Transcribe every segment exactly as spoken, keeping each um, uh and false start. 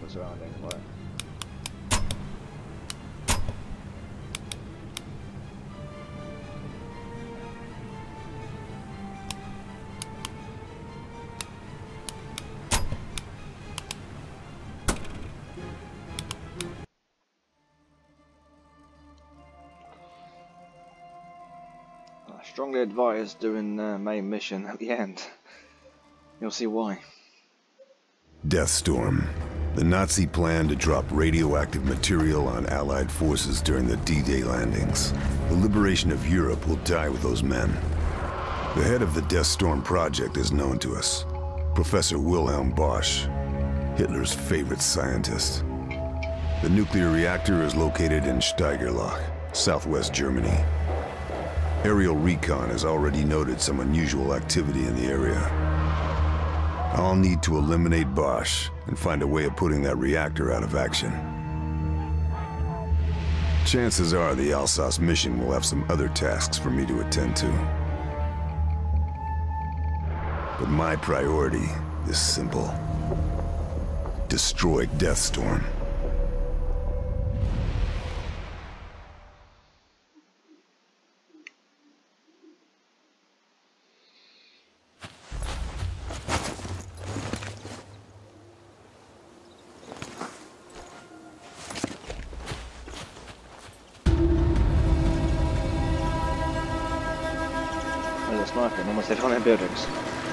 the surroundings, like. I strongly advise doing the main mission at the end. You'll see why. Deathstorm. The Nazi plan to drop radioactive material on Allied forces during the D-Day landings. The liberation of Europe will die with those men. The head of the Deathstorm project is known to us. Professor Wilhelm Bosch, Hitler's favorite scientist. The nuclear reactor is located in Steigerloch, southwest Germany. Aerial recon has already noted some unusual activity in the area. I'll need to eliminate Bosch and find a way of putting that reactor out of action. Chances are the Alsace mission will have some other tasks for me to attend to. But my priority is simple. Destroy Deathstorm. There's a sniper in almost every one of their buildings.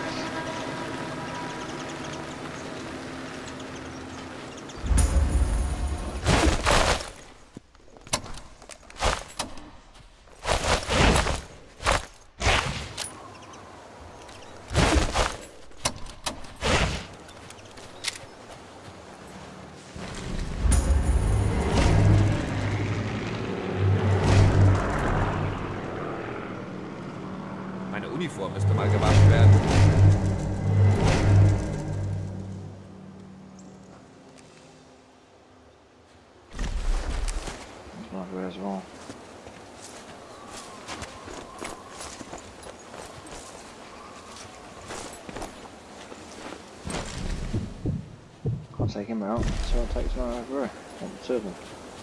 Meine Uniform müsste mal gewaschen werden. That's not good as well. Can't take him out, so I'll take someone over here. One, two of them.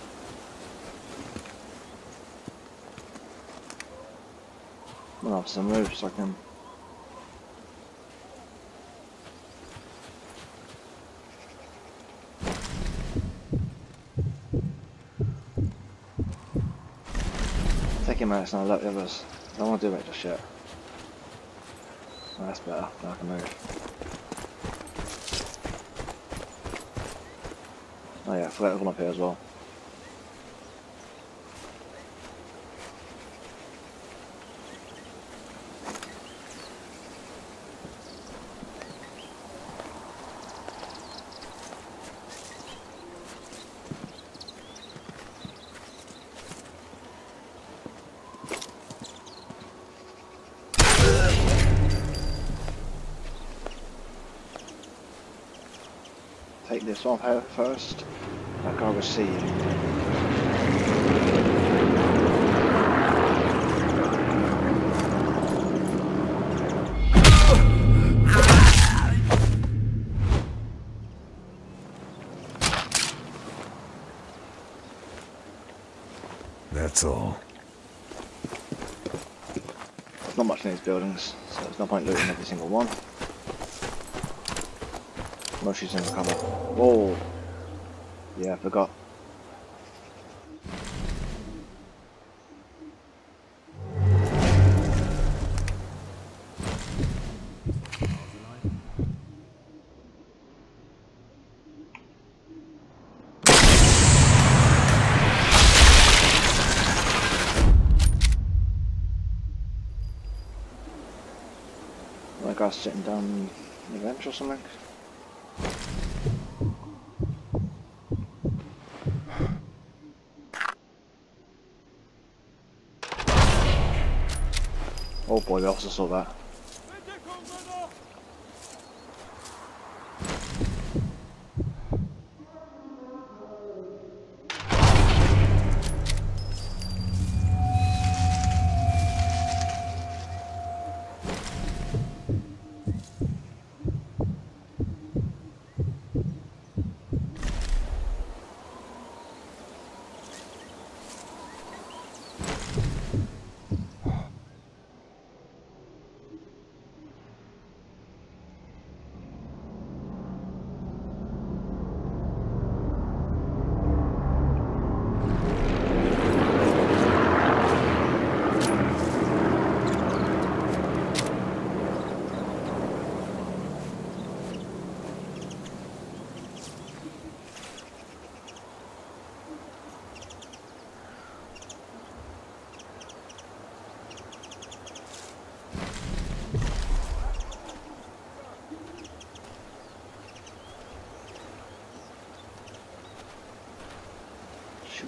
I'll have some moves so I can. Take him out, it's not let the others. I don't want to do it just yet. Oh, that's better, now I can move. Oh yeah, I forgot there's one up here as well. Take this off here first. That guy will see you. That's all. There's not much in these buildings, so there's no point looting every single one. Most she's in the cover. Whoa! Yeah, I forgot. That guy's sitting down on the bench or something. Oh boy, we also saw that.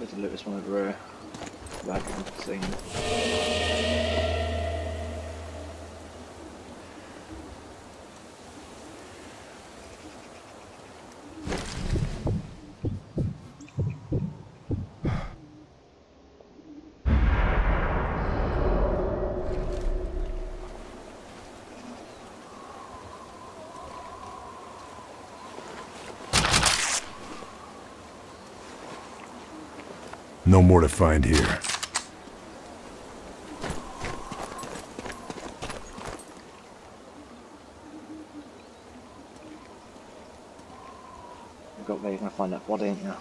Need to loot this one over here. Back in the scene. No more to find here. You've got where you're gonna find that body, ain't you?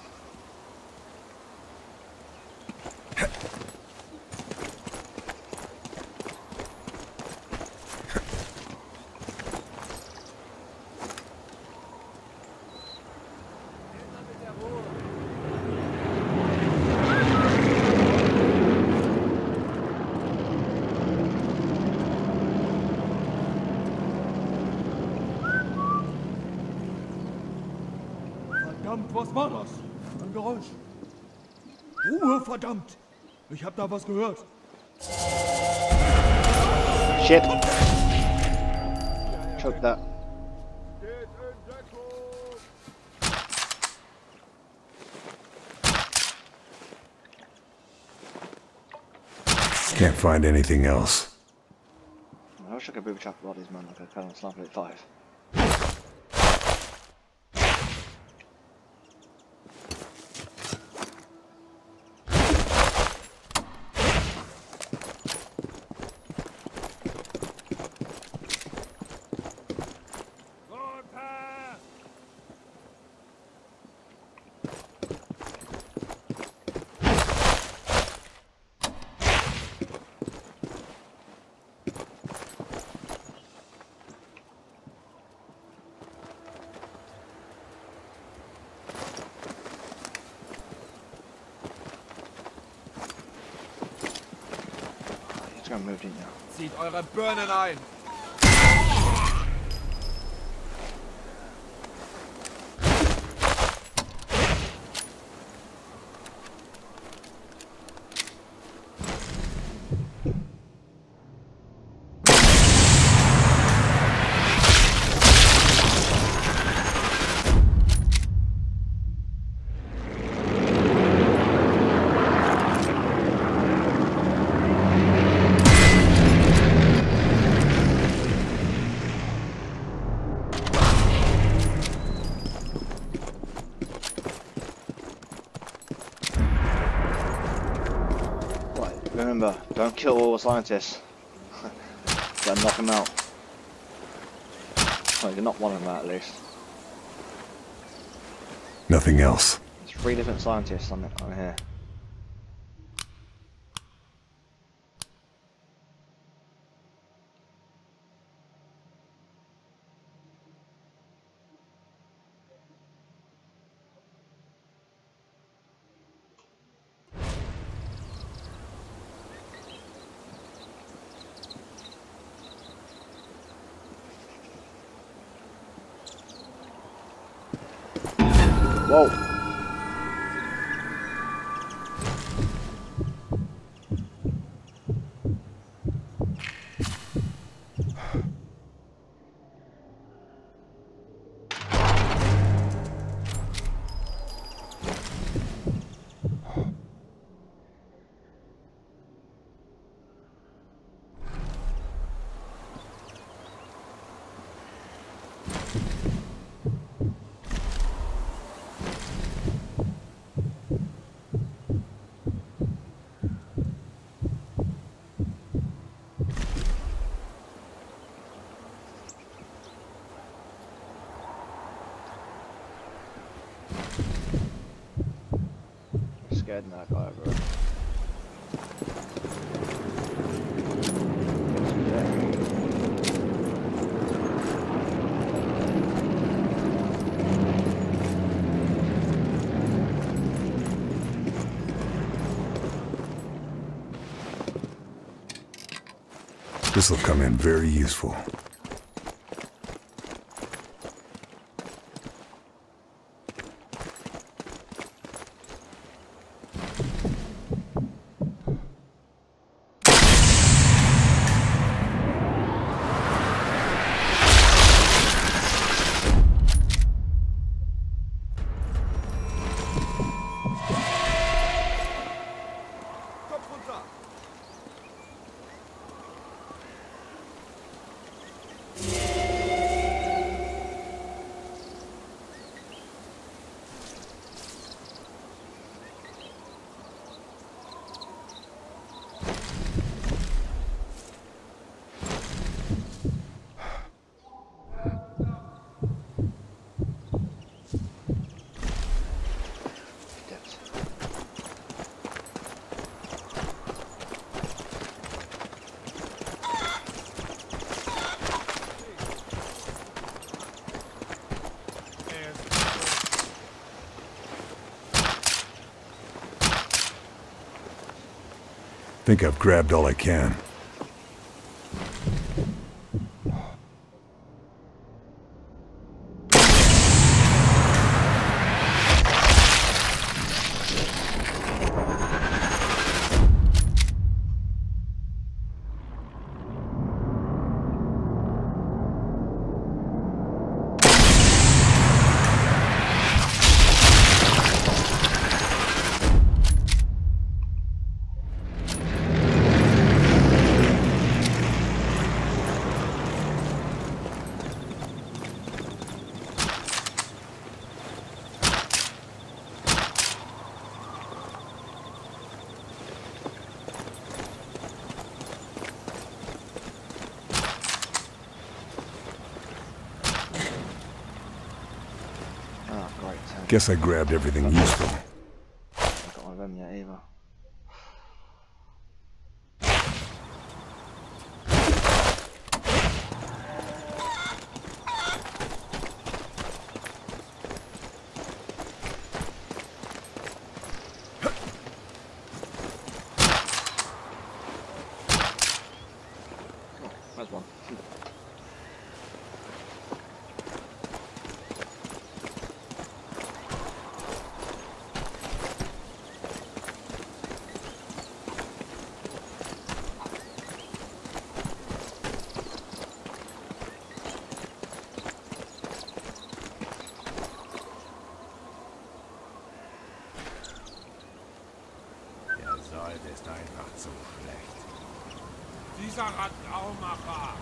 Verdammt, was war das? Ein Geräusch. Ruhe, verdammt! Ich hab da was gehört. Shit! Choke that. Can't find anything else. I wish I could booby trap bodies, man, like I can on Sniper Elite five. Moved in now. Zieht eure Birnen ein! Remember, don't kill all the scientists. Gotta knock them out. Well, you knock one of them out at least. Nothing else. There's three different scientists on, on here. Whoa! Scared that guy over. This will come in very useful. Think I've grabbed all I can. Guess I grabbed everything useful. I got one of them yet either. Oh, there's one. Ist einfach zu schlecht. Dieser Radaumacher!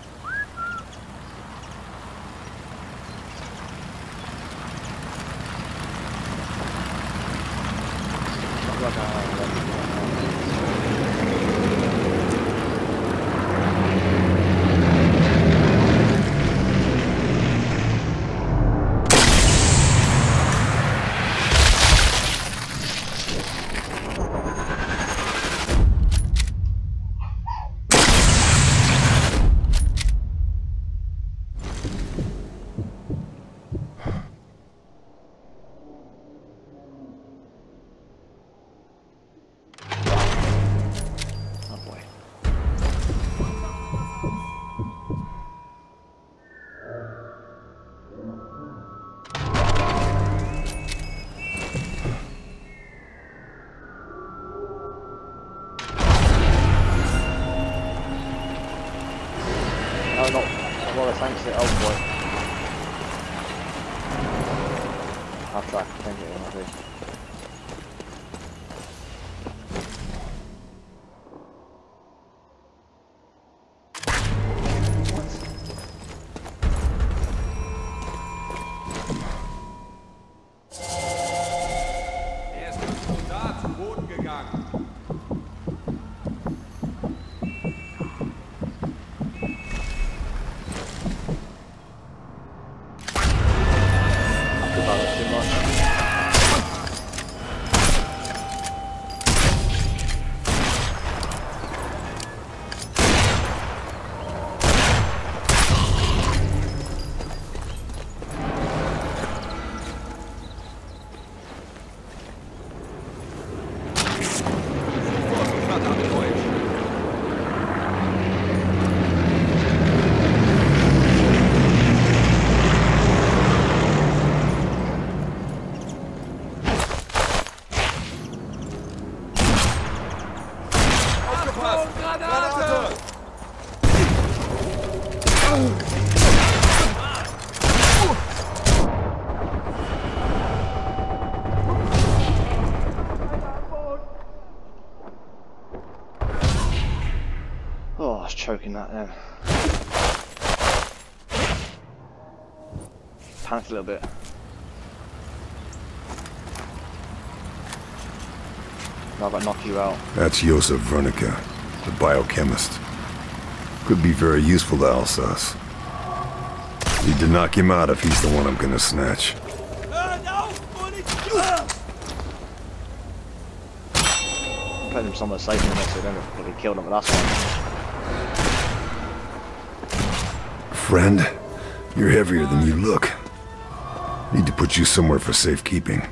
No, not well, thanks to the old boy. I'll try. Thank you, maybe. Er ist mit Soldat zu Boden gegangen. Oh, I was choking that then. Panicked a little bit. Now I've got to knock you out. That's Josef Wernicke, the biochemist. Could be very useful to Alsace. Need to knock him out if he's the one I'm gonna snatch. Put him somewhere safe in the next so we don't get me killed on the last one. Friend, you're heavier than you look. Need to put you somewhere for safekeeping.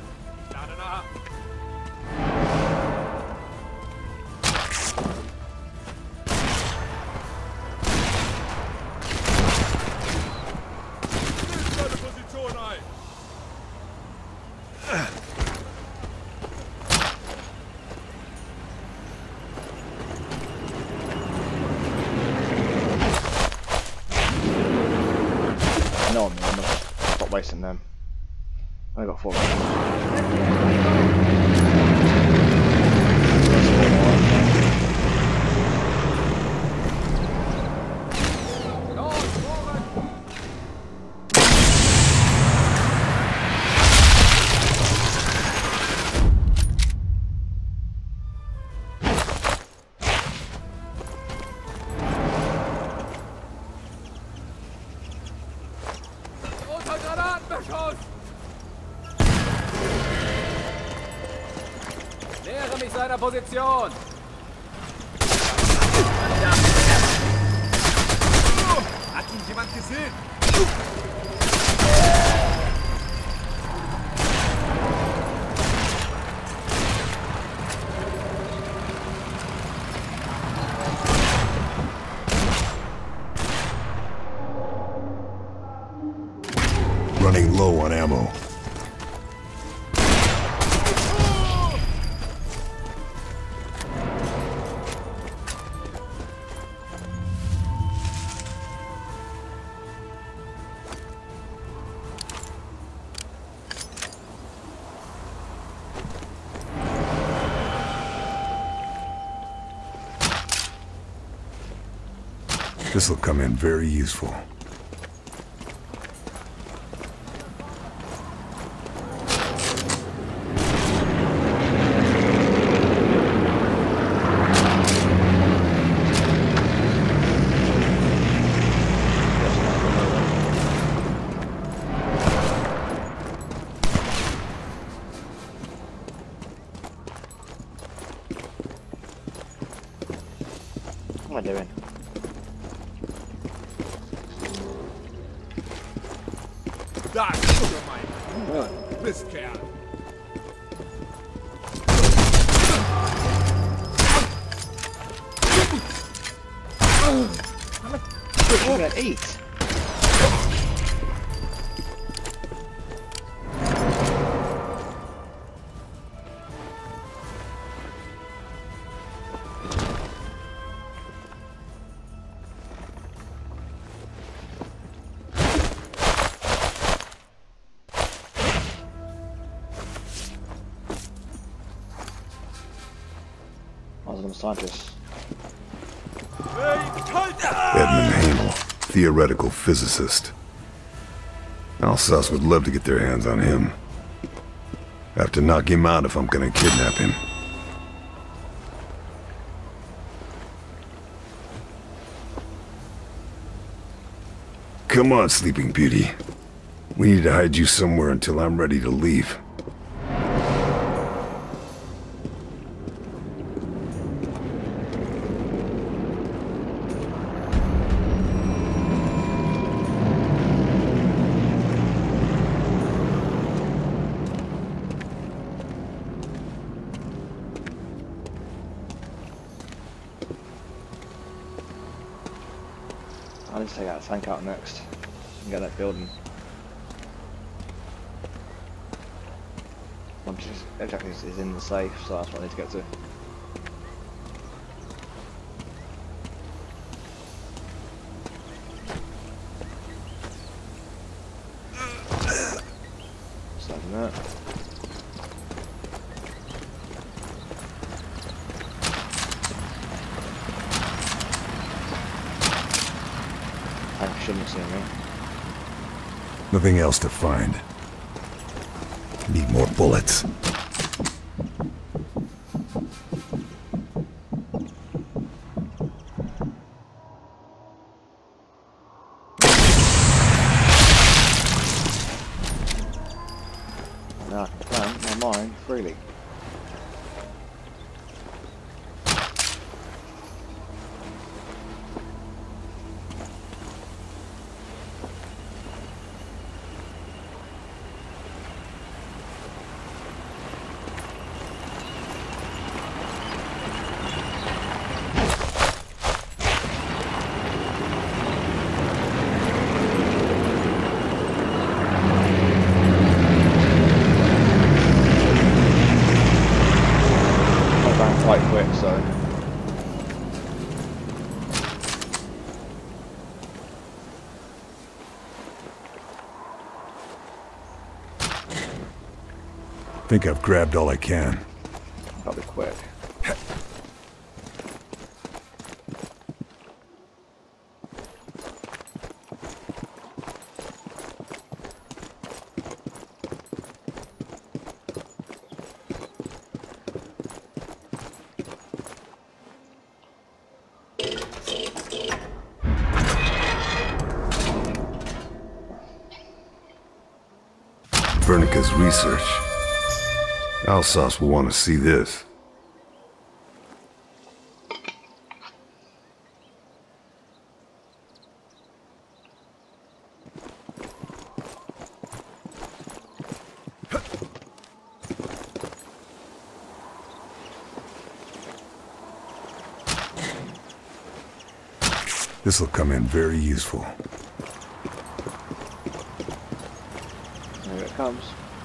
wasting them. I got four. Nähere mich seiner Position! Hat ihn jemand gesehen? Running low on ammo. This'll come in very useful. What am I doing? Da, guck mal. Mistkerl. What am I gonna eat? I was a scientist. Edmund Hamel, theoretical physicist. Alsace would love to get their hands on him. I have to knock him out if I'm gonna kidnap him. Come on, Sleeping Beauty. We need to hide you somewhere until I'm ready to leave. I need to take that tank out next and get that building. I'm just, exactly is in the safe, so that's what I need to get to. Just open that. I shouldn't have seen me. Nothing else to find. Need more bullets. Now I can plan my mind freely. Quite quick, so Think I've grabbed all I can. Gotta be quick. Vernica's research. Alsace will want to see this. This'll come in very useful. Here it comes.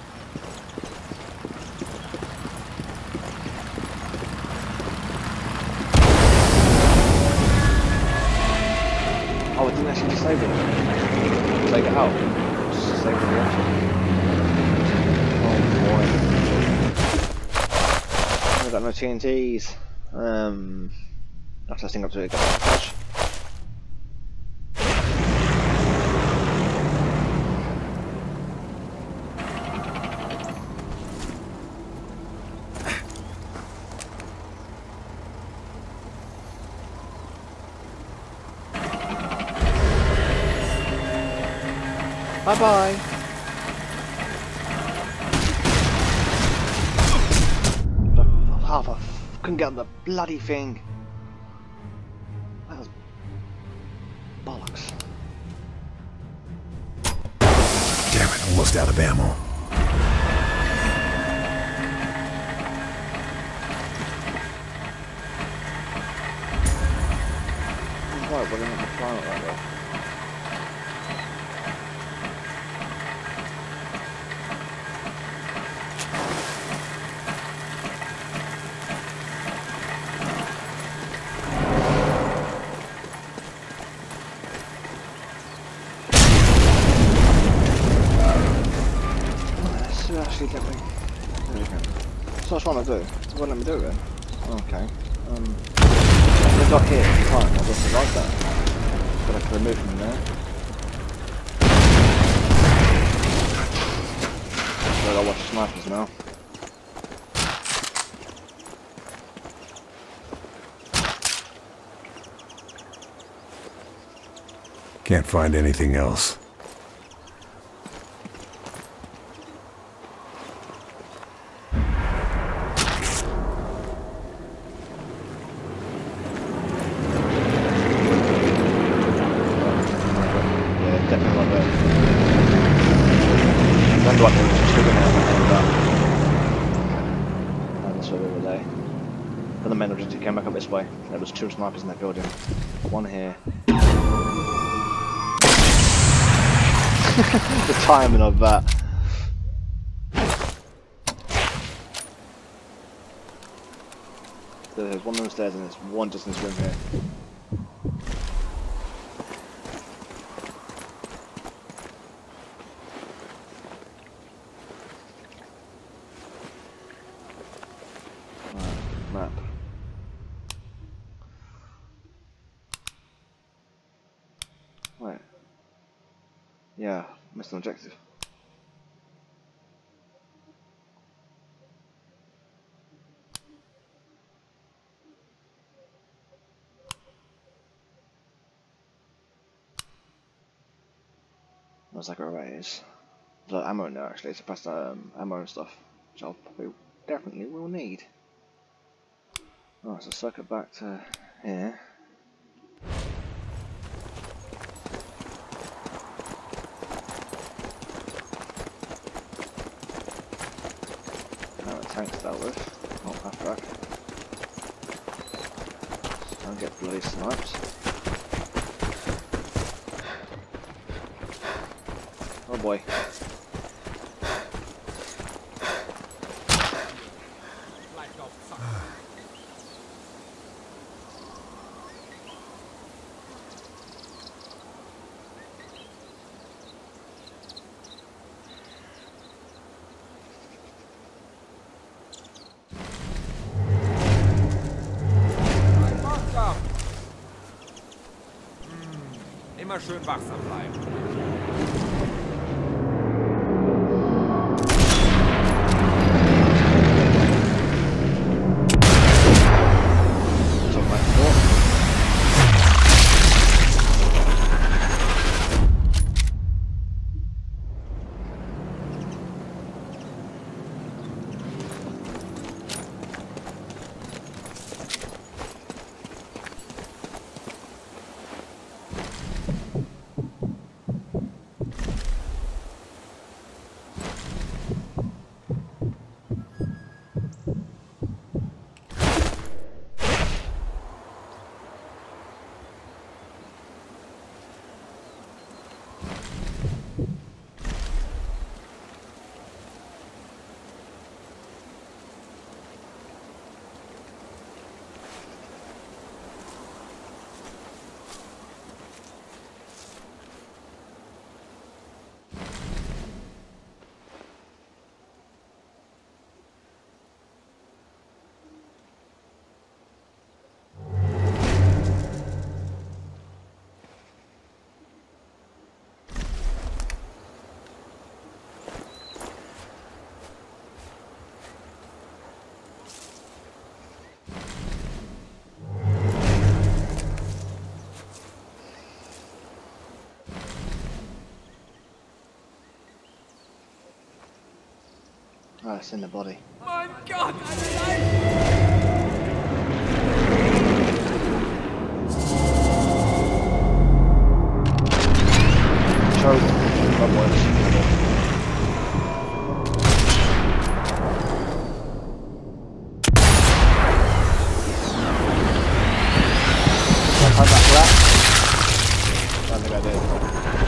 Oh, it didn't actually disable it. Take it out. Just disable the option. Oh boy. I've got no T N Ts. Um, I'll testing up to it. Got Bye bye. Half a couldn't get on the bloody thing. That was bollocks. Damn it, almost out of ammo. Why? We're gonna have to climb it right there. Actually, let me. There we go. That's what I was trying to do. It won't let me do it. Okay. Um. If I got hit, fine. I'll just like that. But I can remove him there. So I'll watch the snipers now. Can't find anything else. This way. There was two snipers in that building. One here. The timing of that. So there's one on the stairs and there's one just in this room here. Right, map. Right. Yeah, missed an objective. That's like a raise. There's ammo in there actually, it's past um, ammo and stuff, which I'll probably definitely will need. Alright, so circle back to here. Now the tank's dealt with, not half track. Don't get bloody snipes. Oh boy. immer schön wachsam bleiben. Oh, it's in the body. Mein Gott, eine Leiche! Choke. Otherwise. I've that flat. I think I did.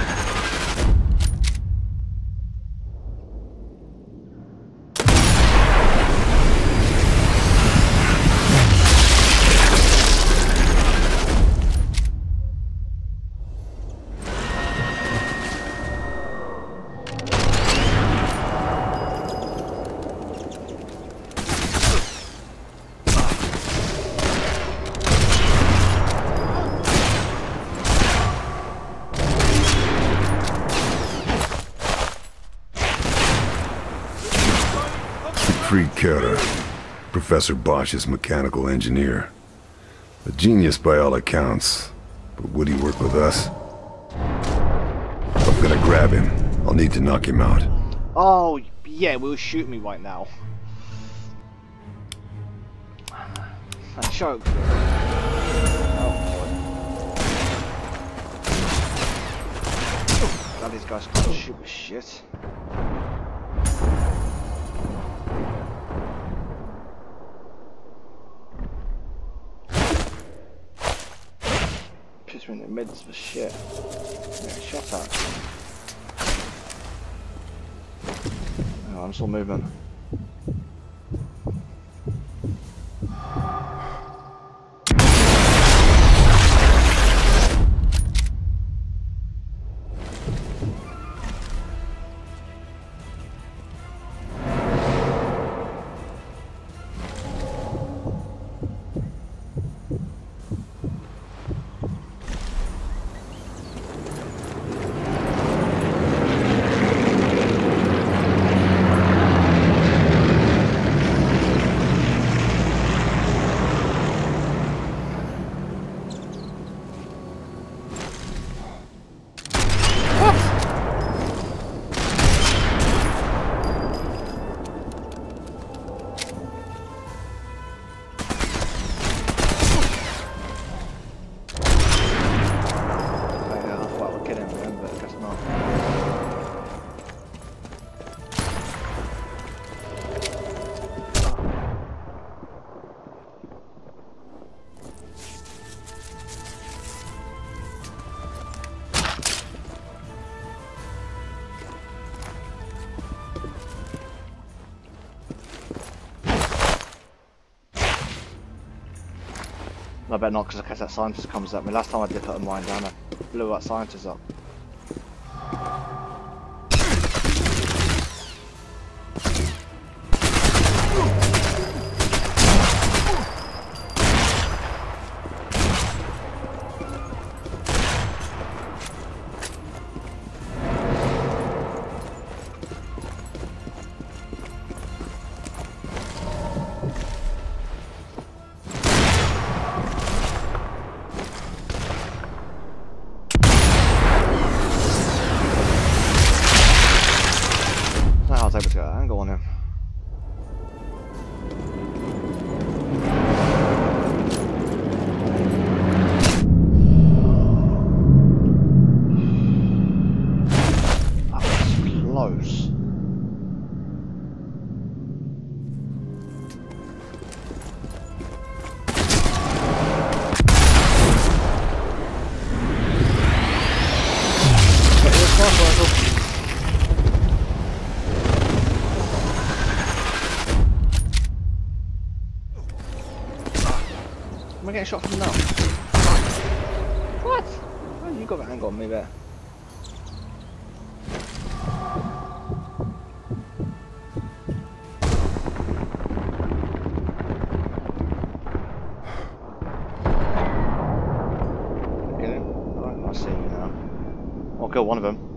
Fried Kehrer, Professor Bosch's mechanical engineer. A genius by all accounts, but would he work with us? If I'm gonna grab him, I'll need to knock him out. Oh, yeah, will shoot me right now. I choked. Oh, boy. God, these guys can't shoot with shit. Puts me in the midst of shit. Yeah, shut up. Oh, I'm still moving. I bet not, because in case that scientist comes up. I mean, last time I did put a mine down, I blew that scientist up. Am I getting shot from now? What? Oh, you got the angle on me there. Get him? Alright, I see you now. I'll kill one of them.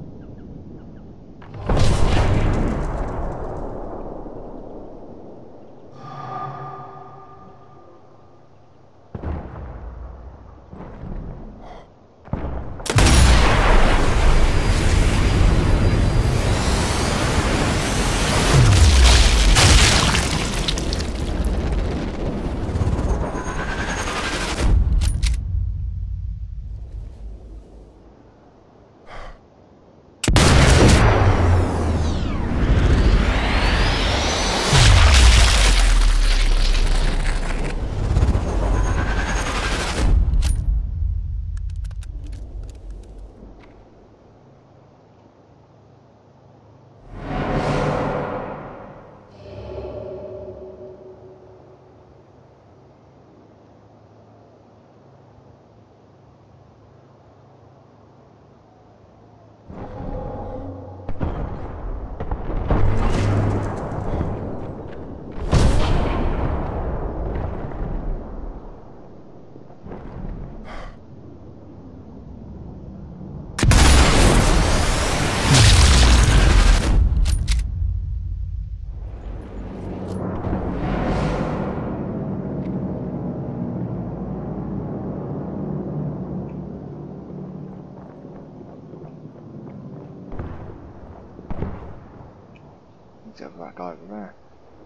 Except for that guy over there.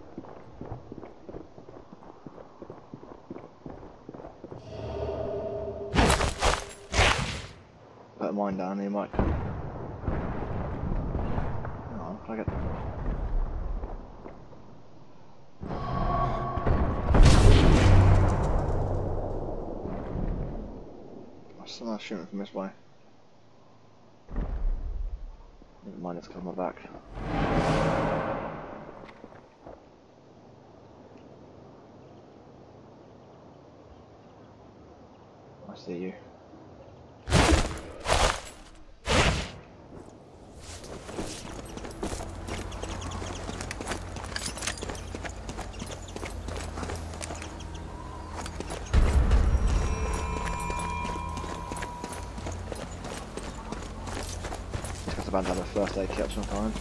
Put mine down, he might come. Oh, can I get... Someone's shooting from this way. Never mind, it's coming back. I see you. It's about to have a first aid kit of some kind.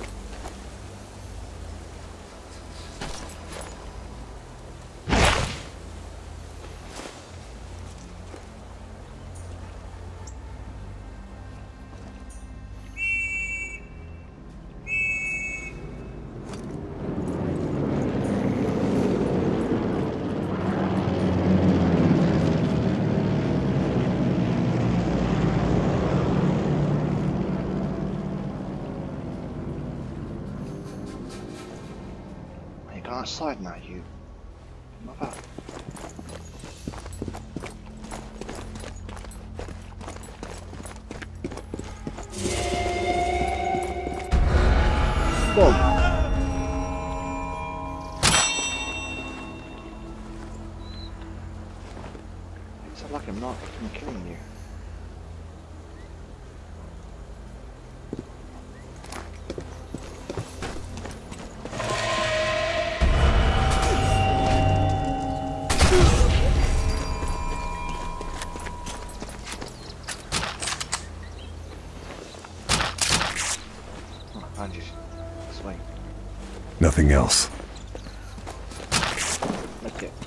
Outside now, you. Not that. Boom. It's so lucky I'm not I'm killing you. Nothing else. That's it.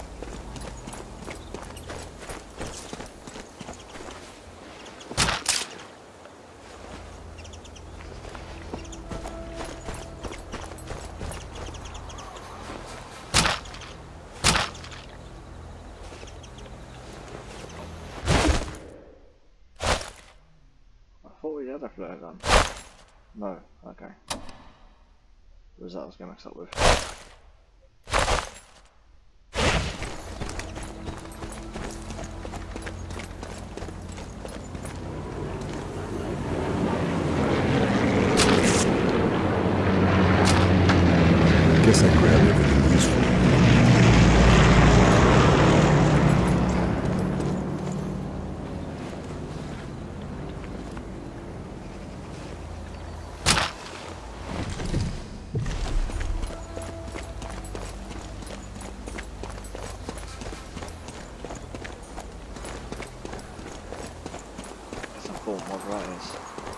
I thought we had a flare gun. No, okay. What was that I was going to mix up with? Guess I grabbed everything useful. storm, whatever that is.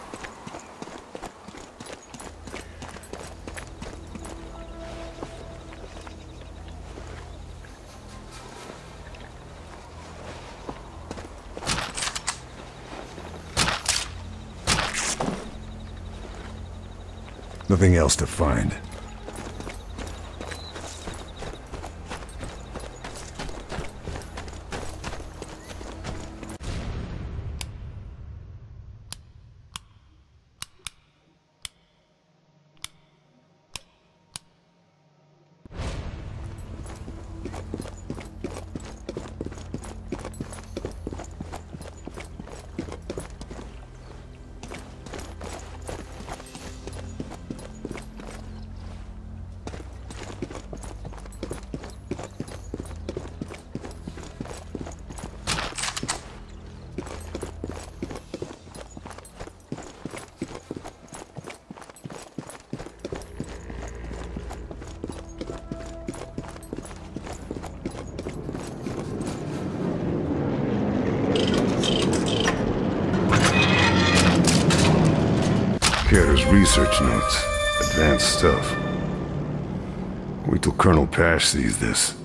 Nothing else to find. Care's research notes. Advanced stuff. Wait till Colonel Pash sees this.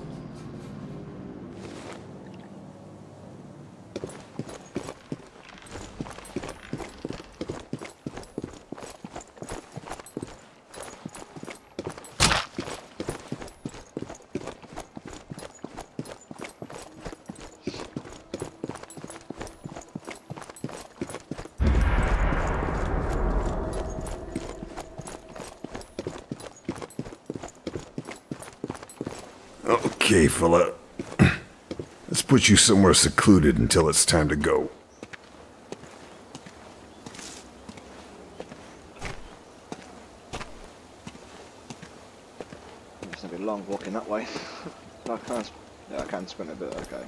Okay, fella. Let's put you somewhere secluded until it's time to go. It's gonna be long walking that way. I can't. Yeah, I can sprint a bit. Okay.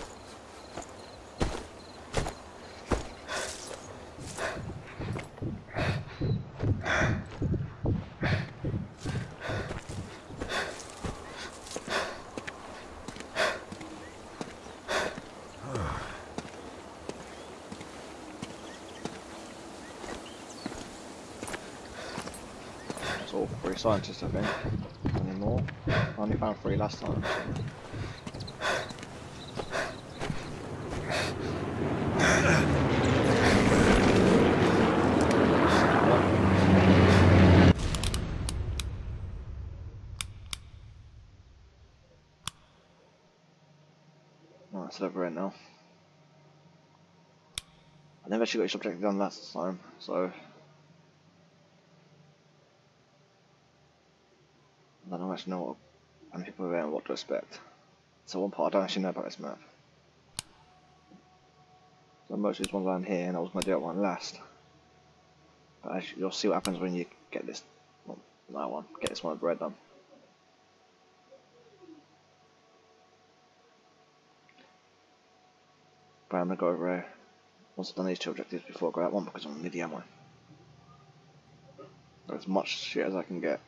It's all three scientists, I think. Any more? I only found three last time. So. Oh, it's over it now. I never actually got each objective done last time, so I don't actually know what how many people are there and what to expect. So one part I don't actually know about this map. So most of these ones around here, and I was going to do that one last. But actually, you'll see what happens when you get this, well, that one, get this one of bread done. But I'm going to go over here. Once I've done these two objectives before I go that one because I'm going to need the ammo. Got as much shit as I can get.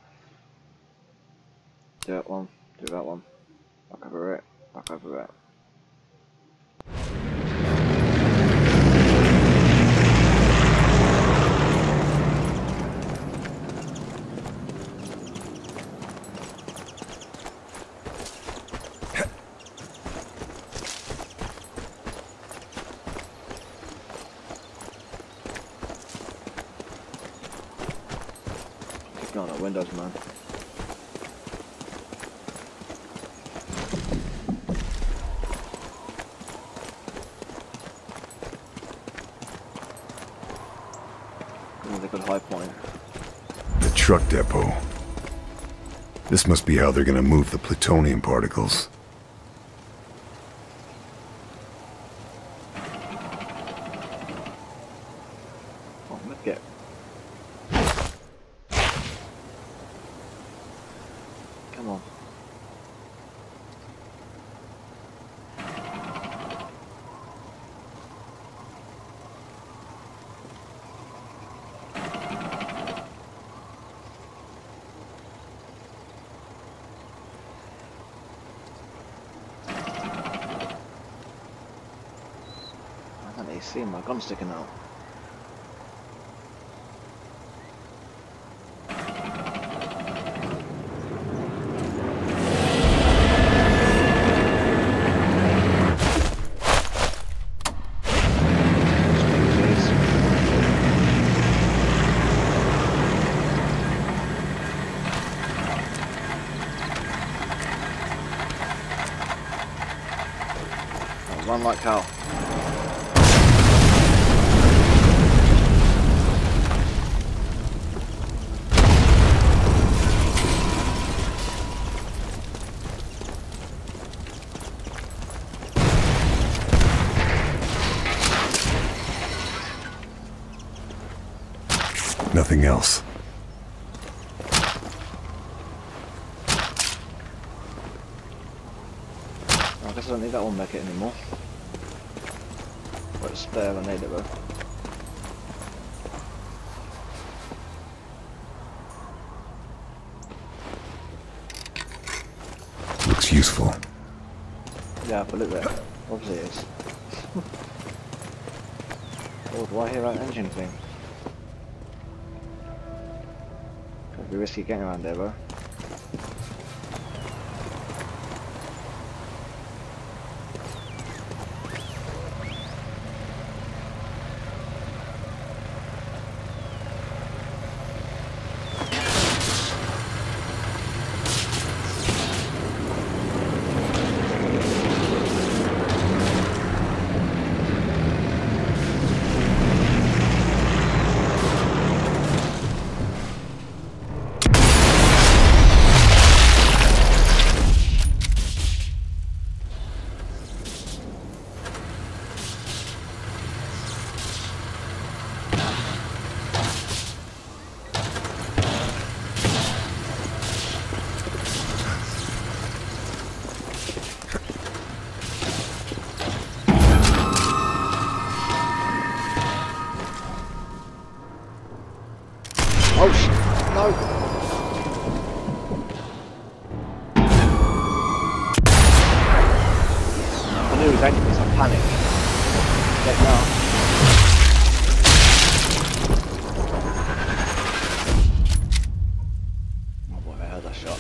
Do that one, do that one, back over it, back over it. Keep going at windows, man. A good high point. The truck depot. This must be how they're gonna move the plutonium particles. Oh, let's get. Come on. I can't even see my gun sticking out. run like hell. Nothing else. I guess I don't need that one make it anymore. But it's spare, I need it though. Looks useful. Yeah, but look there. Obviously it is. Oh, do I hear that engine thing? Could be risky getting around there, bro. Oh shit, no! I knew it was dangerous, I panicked. Get now. Oh boy, I heard that shot.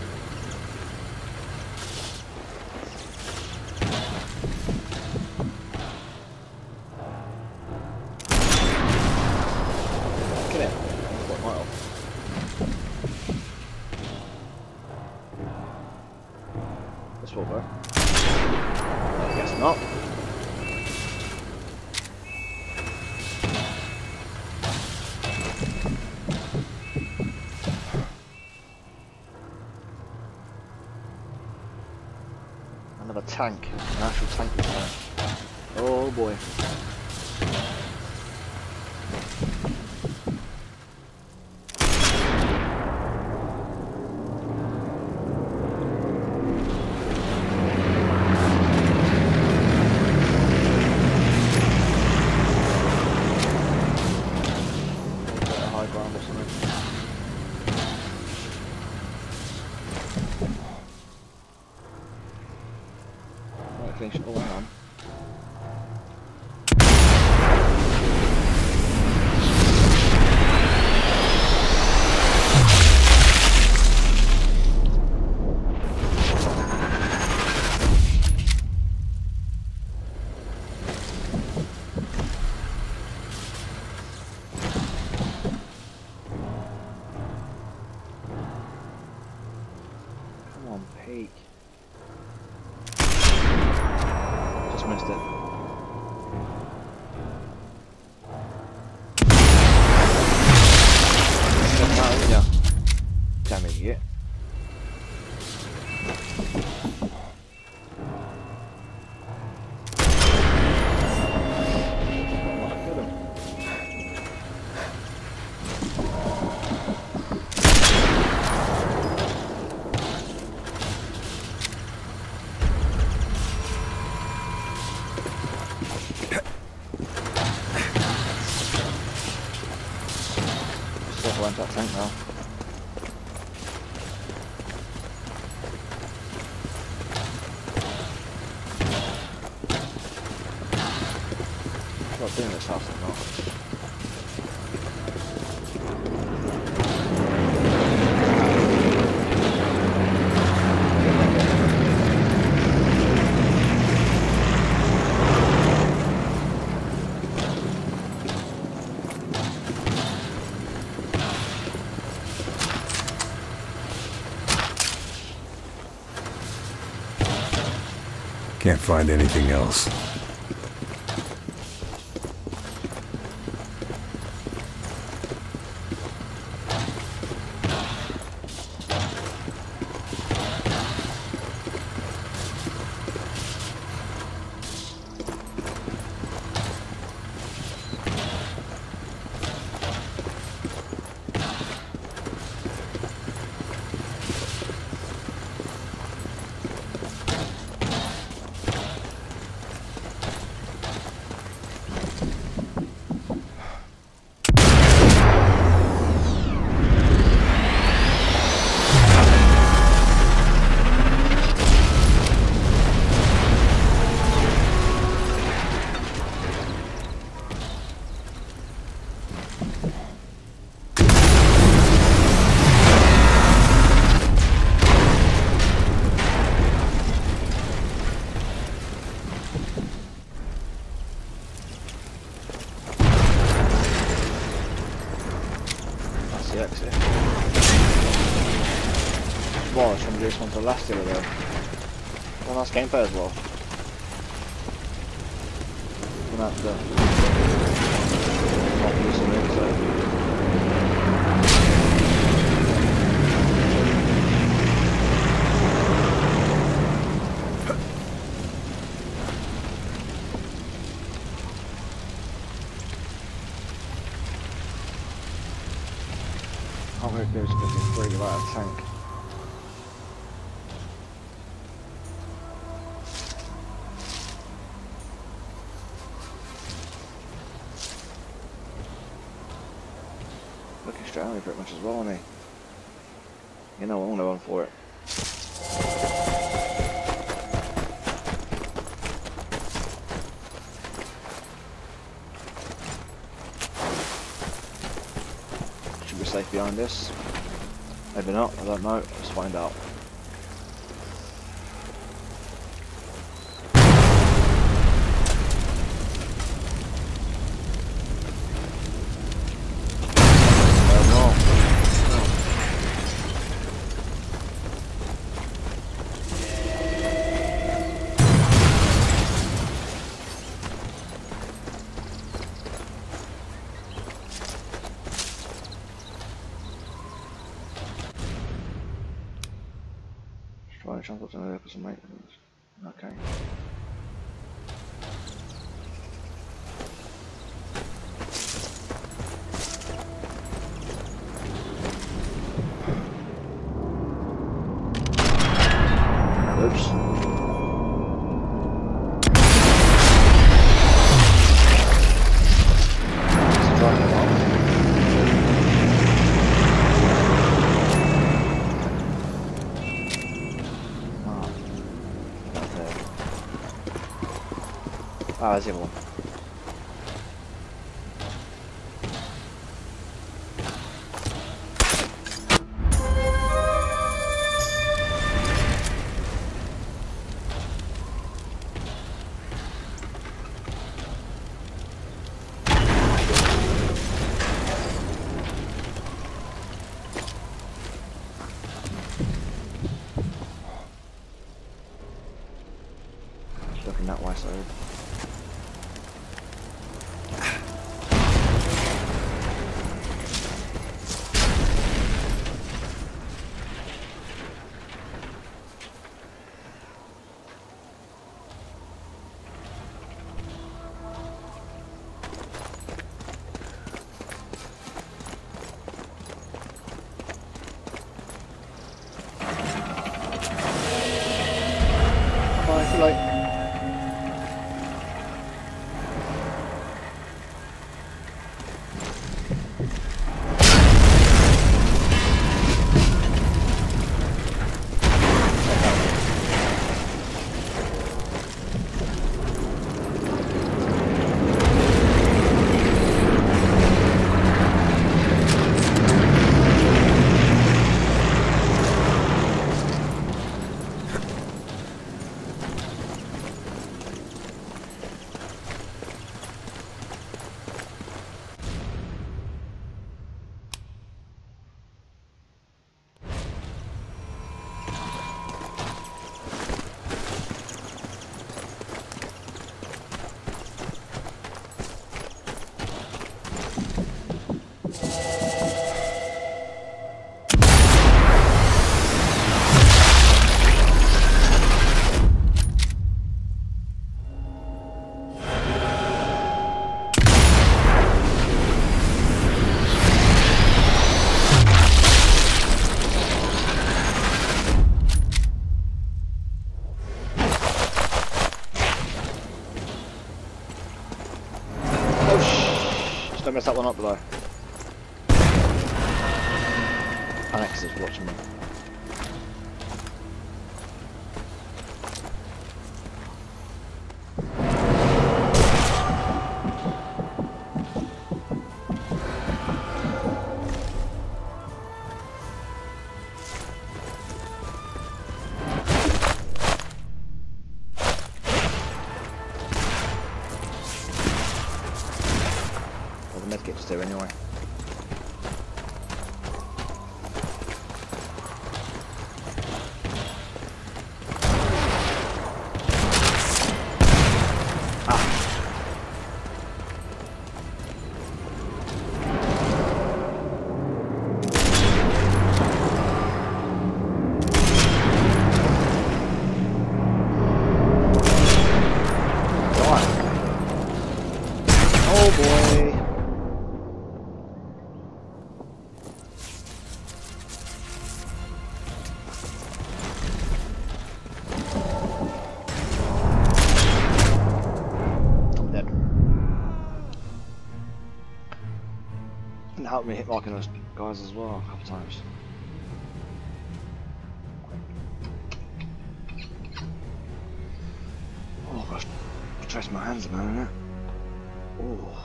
Get it. Wow. This will work. I guess not. Another tank. An actual tank this time. Oh boy. Finish it all on. Come on, peek. Just missed it. Step out, yeah. Damn idiot. Go into that tank now. I'm not doing this house or not. Can't find anything else. The exit. Well, it's from this one to the last year though. One last gameplay as well. And that's the not using it, so. I'm gonna go to get this pretty light tank. Looking straight at me pretty much as well, isn't he? You know, I'm gonna run for it. Safe behind this. Maybe not, I don't know. Let's find out. Try and transport to the for some maintenance. Okay. Oops. Let's try that one. Ah, there's the other one. Looking that way, so. Bye, too late. Don't mess that one up below. Alex is watching me. Well, the medkit's there anyway. Helped me hit marking those guys as well a couple times. Oh, I've got to trace my hands, man, innit? Oh.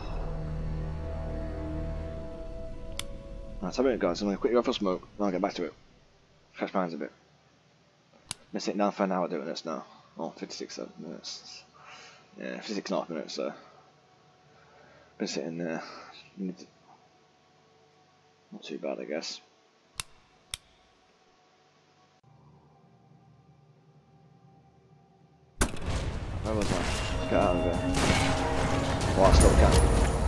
Right, so a minute, guys. I'm going to quickly go for a smoke, then I'll get back to it. Catch my hands a bit. Been sitting down for an hour doing this now. Oh, fifty-six minutes. Yeah, fifty-six and a half minutes, so. Been sitting there. Not too bad, I guess. Where was I? Let's get out of here. Oh, I still can.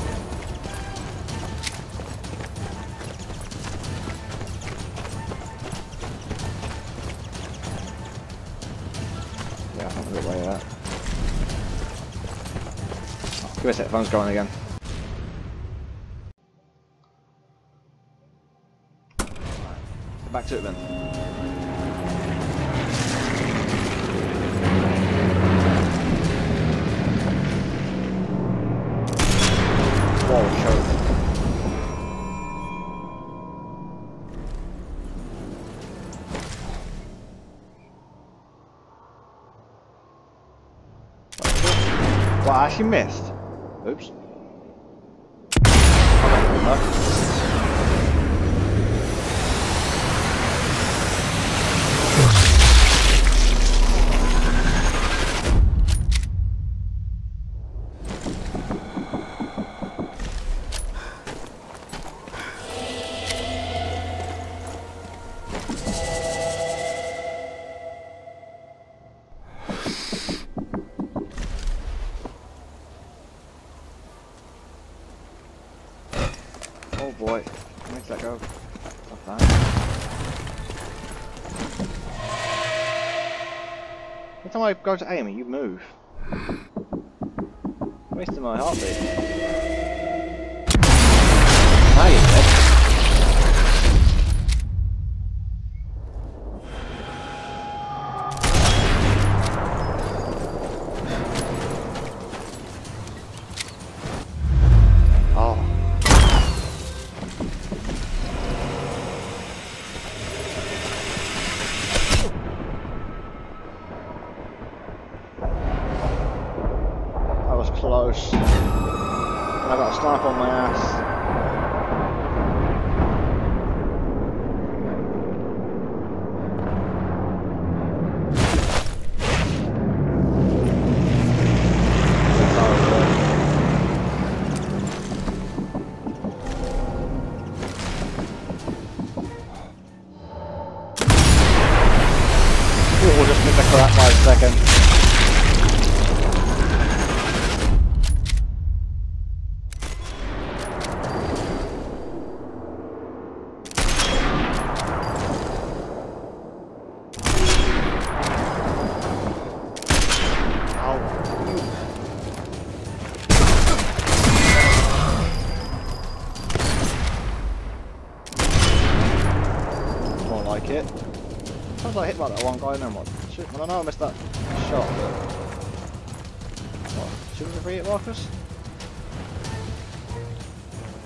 Yeah, I think we're a good way out. Oh, give me a sec, the phone's going again. Back to it then. Whoa, choke. Well, I actually missed. Oops. Okay, oh boy, let's let go. Not bad. Every time I go to aim, you move. Wasting my heartbeat. Now you're dead. Close. And I got a sniper on my ass. We'll just miss for that five seconds. It. Sometimes I hit like that one guy and then what? Shoot, well, I know I missed that shot, but... What? Shooting the free hit markers?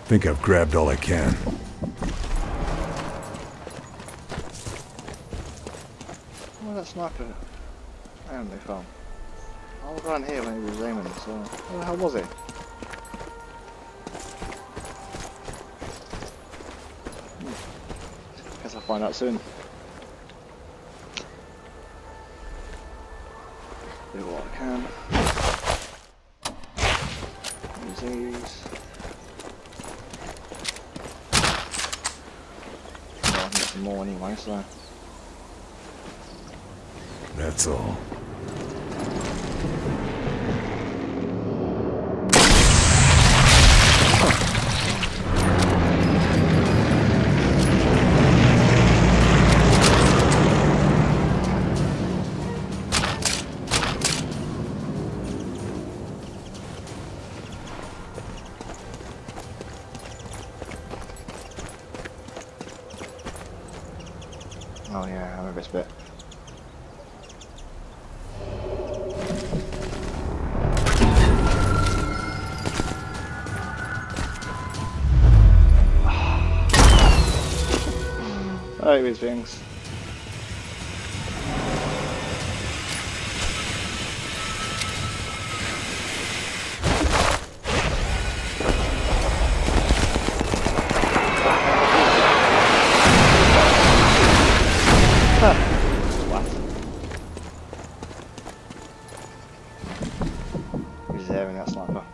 Think I've grabbed all I can. Where's that sniper ammo from? I was around here when he was aiming, so where the hell was he? Hmm. Guess I'll find out soon. Do what I can. Use these. Oh, I can get some more anyway, so. That's all. Oh yeah, I remember this bit. I like these things. What? He's there in that sniper.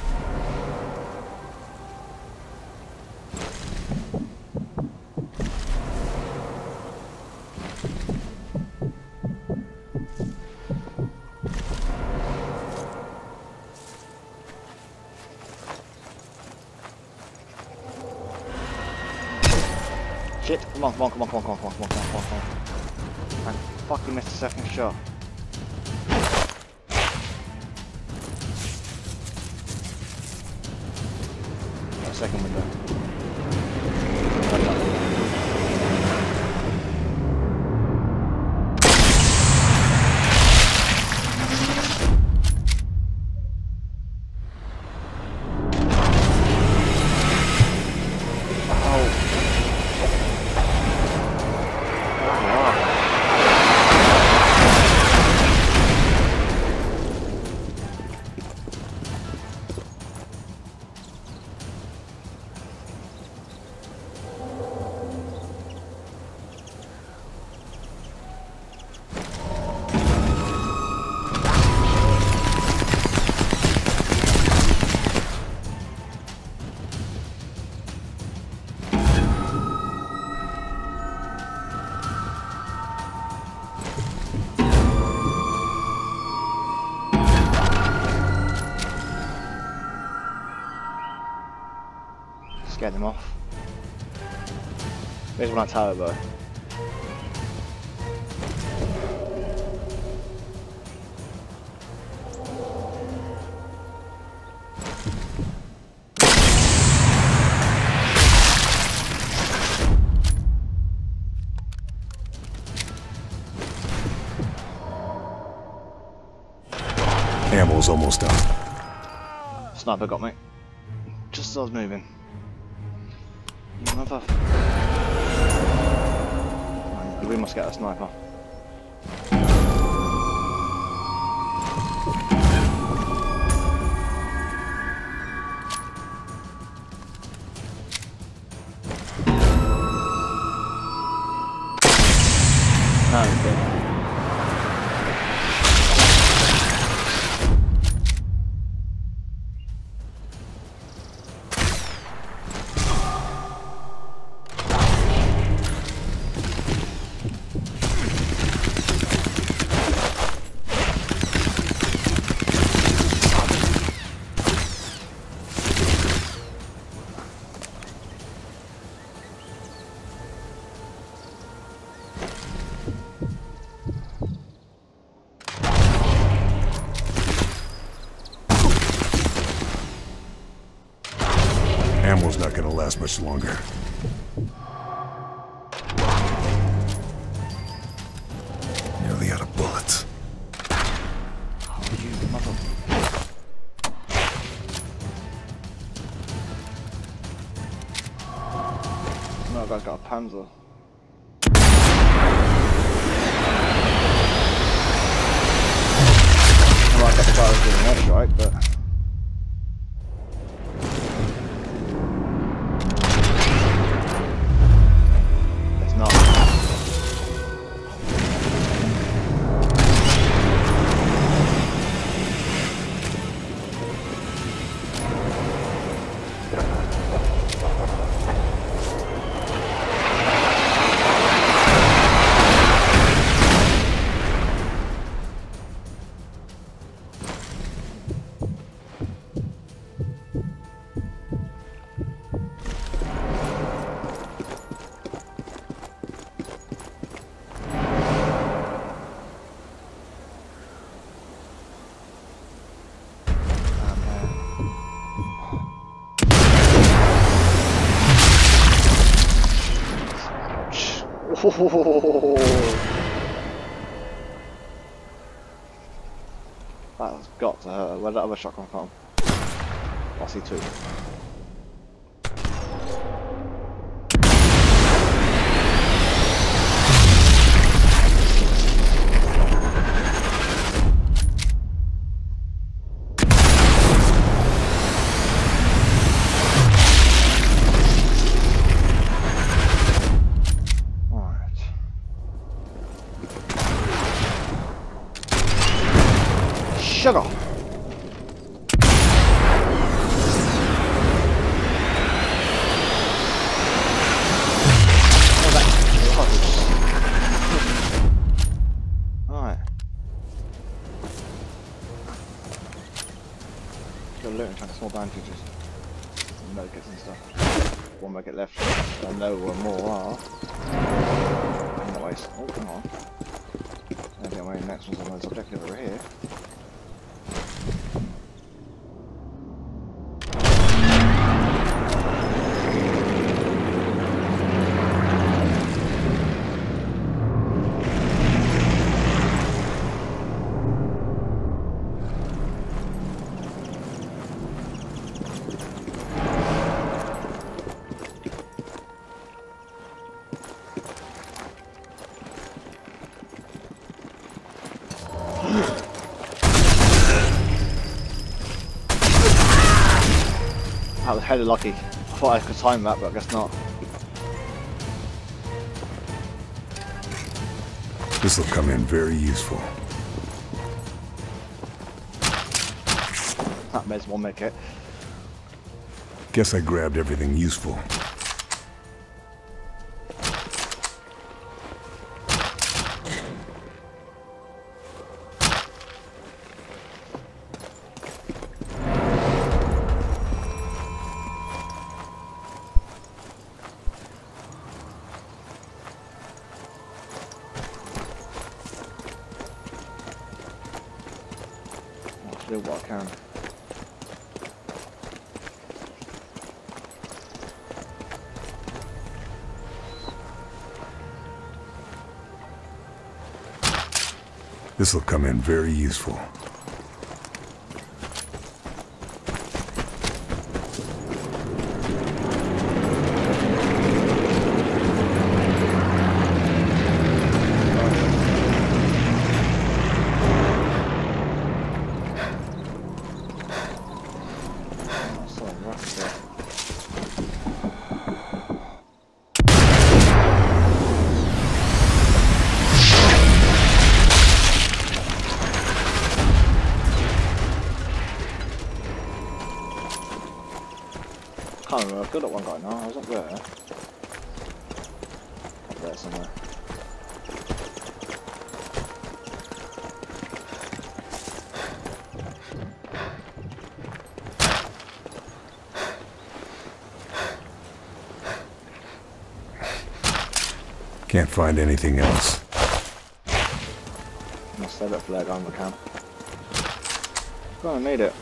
Shit, come on, come on, come on, come on, come on, come on, come on, come on, come on. I fucking missed the second shot. That second window. Scared them off. There's one on tower though. Ammo's almost out. Sniper got me. Just as I was moving. Mother. We must get a sniper. Oh, okay. Ammo's not gonna last much longer. Nearly out of bullets. Oh, you mother. guy's got a Panzer. Well, I got the guy who's doing an airstrike, but it's not. That's got to hurt. Where'd that other shot come from? I see two. Sugar. Alright. Go loot and try to small bandages. Some medkits and stuff. One medkit left. I know where more are. Anyways, oh, come on. Maybe I'm waiting next one's on this objective over here. That was hella lucky. I thought I could time that, but I guess not. This'll come in very useful. That meds one medkit. Guess I grabbed everything useful. Do what I can. This'll come in very useful. I can't remember, I've got that one guy now, I was up there. Up there somewhere. Can't find anything else. Must save it for that guy in the camp. Gonna need it.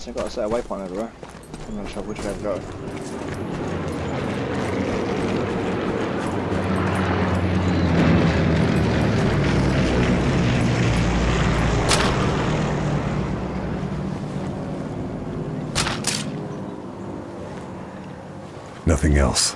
I've got to set a waypoint everywhere. I'm not sure which way to go. Nothing else.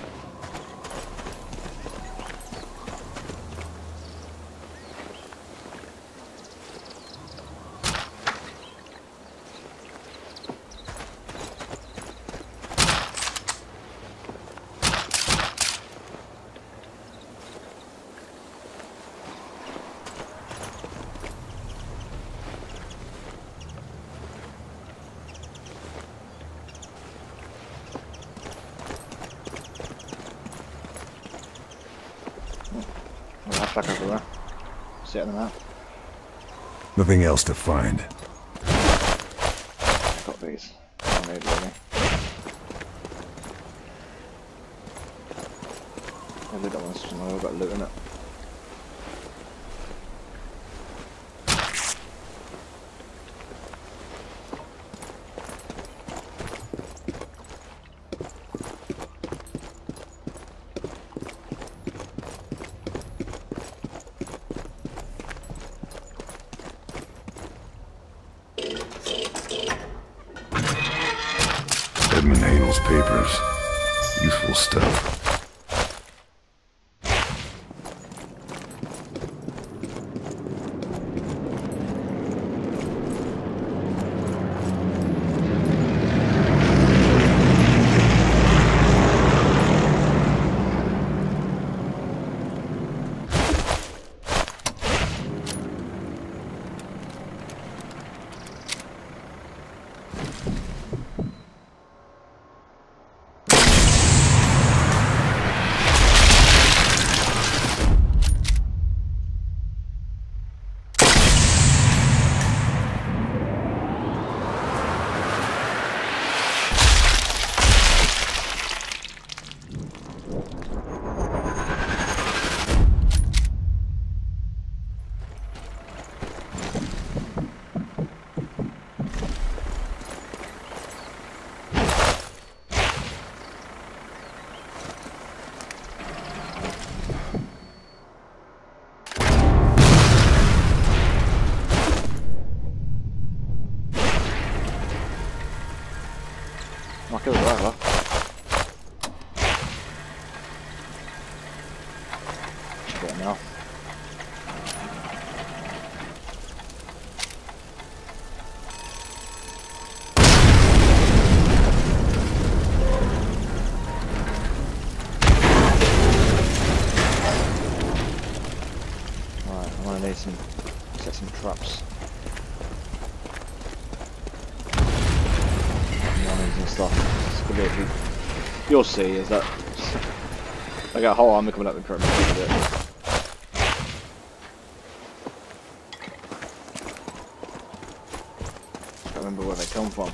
Back over there. See it on the map. Nothing else to find. Got these. I don't need really. Maybe that one's just I've got loot in it. Edmund Hadel's papers. Useful stuff. I'll kill the driver. Should get it now. Alright, I'm gonna need some set some traps. And stuff. It's gonna be a few. You'll see is that I got a whole army coming up in front of me. I can't remember where they come from.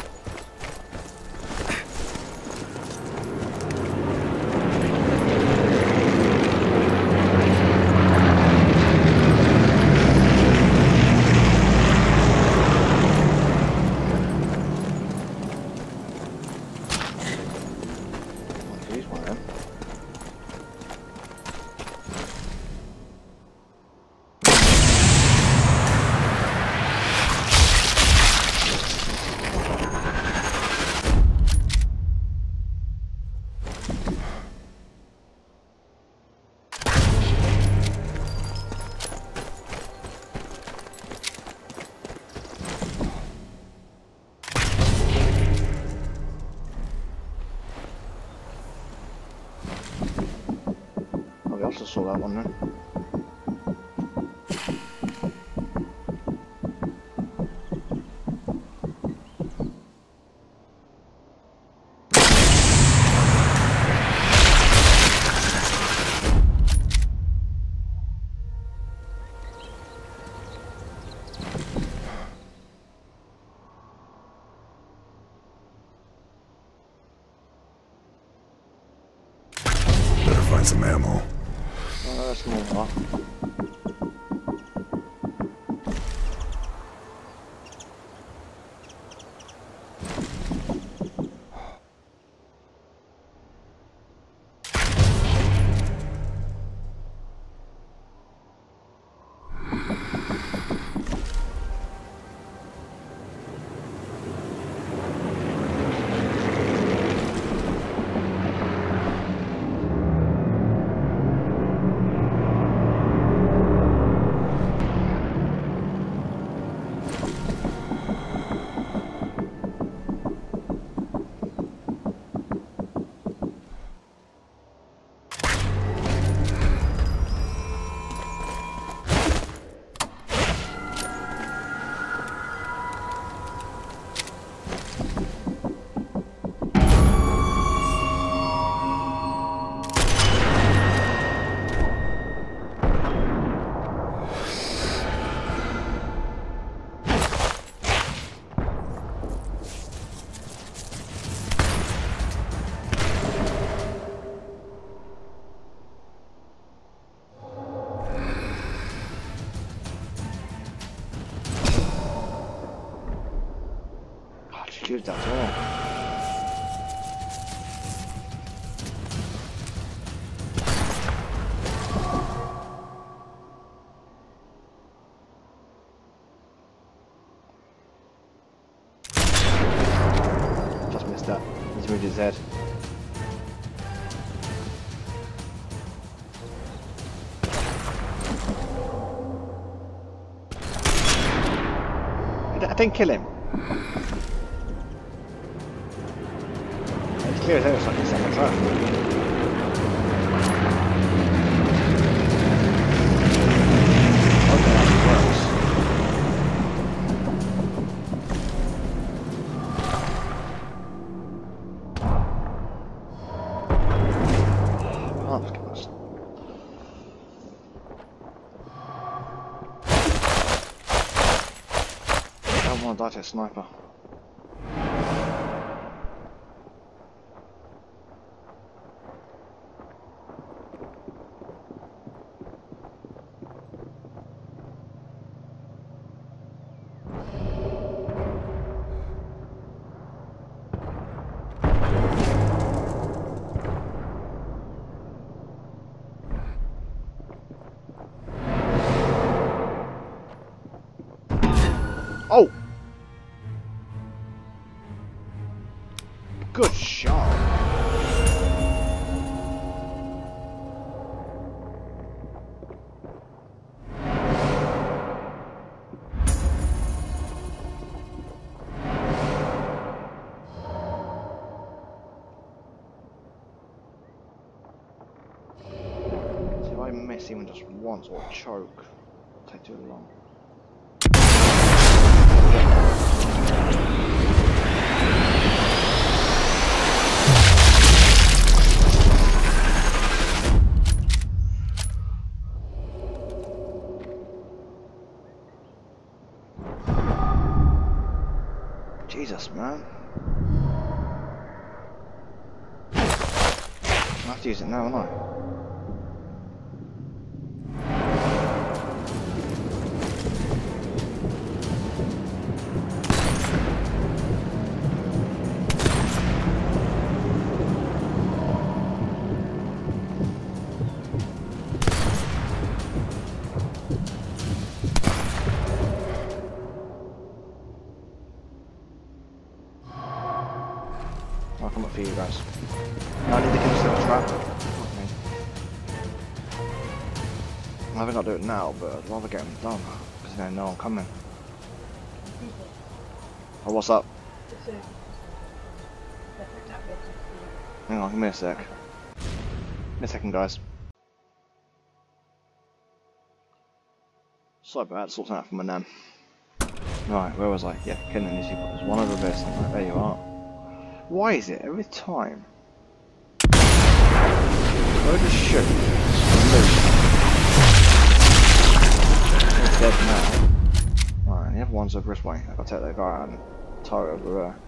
I just saw that one then. Better find some ammo. Oh, that's more. his head. I didn't kill him. It's clear as hell it's like it's on the trap. Okay, that works. Oh, let's get this. I don't want to die to a sniper. Oh! Good shot. See if I miss even just once or choke, it'll take too long. Jesus, man. I have to use it now, don't I? I'll come up for you guys. No, I need to kill this little trap. Okay. I haven't got to do it now, but I'd rather get them done. Because they know I'm coming. Oh, what's up? Hang on, give me a sec. Give me a second, guys. Sorry about that, sorting out from my nan. Right, where was I? Yeah, killing these people. There's one over there somewhere. There you are. Why is it every time? Go to shoot. He's dead now. Alright, the other one's over this way. I've got to take that guy out and tow it over there.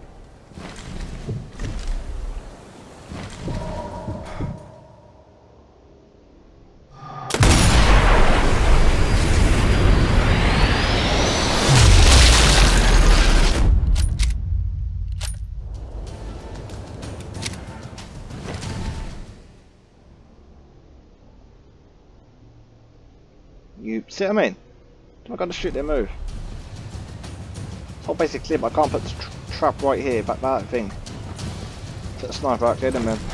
You see what I mean? I got to shoot their move. It's all basically clear, but I can't put the tra trap right here, back that thing. Put the sniper out, clear them in.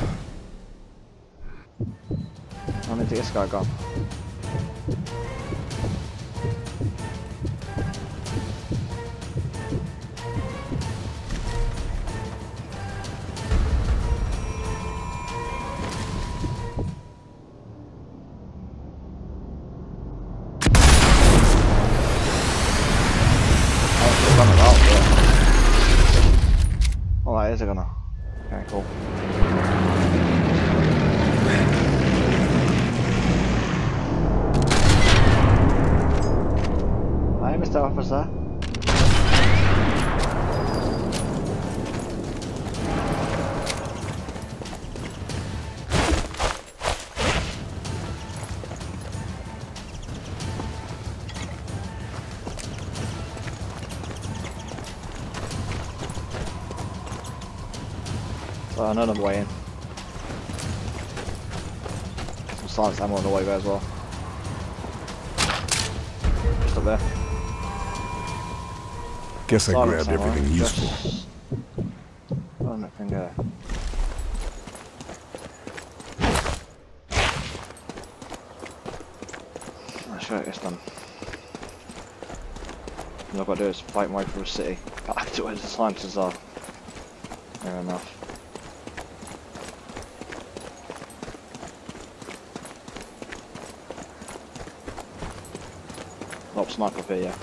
I need to get this guy gone. Oh, that is a gunner. Okay, cool. Hi, Mister Officer. Uh, another way in. Some silence ammo on the way there as well. Just up there. Guess I Silence grabbed ammo. everything useful. Just... Oh, nothing there. sure it gets done. All I've got to do is fight my way through the city. Back to where the silencers are. Fair enough. Top sniper up here, yeah.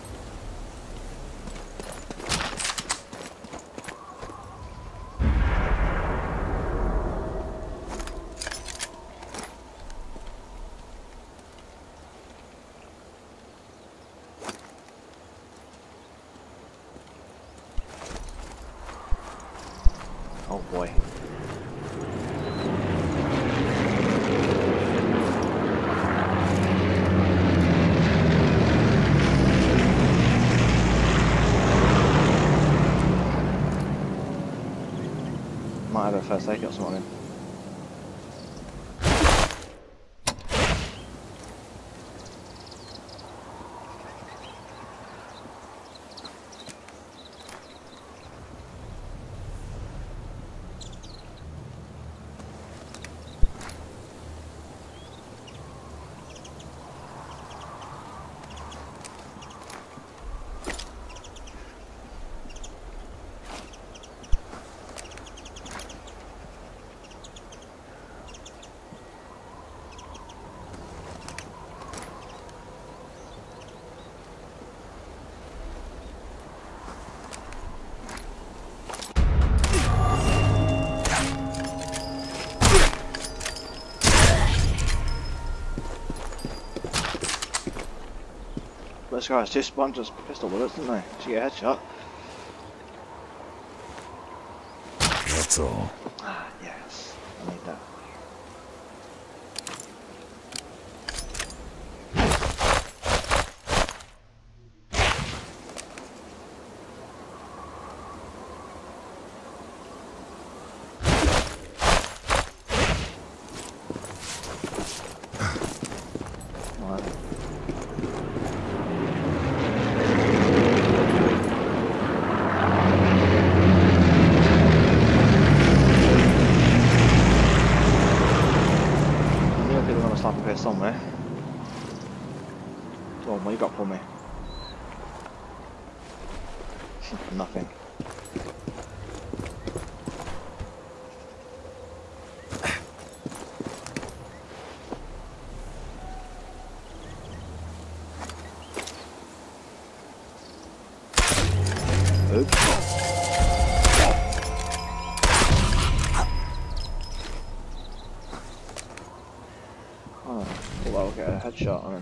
Oh boy. Might have a first aid or something. Those guys just one just pistol bullets, didn't they? She get a headshot. That's all. Ah, yes. I need that. Somewhere. Come on, what you got for me? Nothing. Oops. I'll get a headshot on him.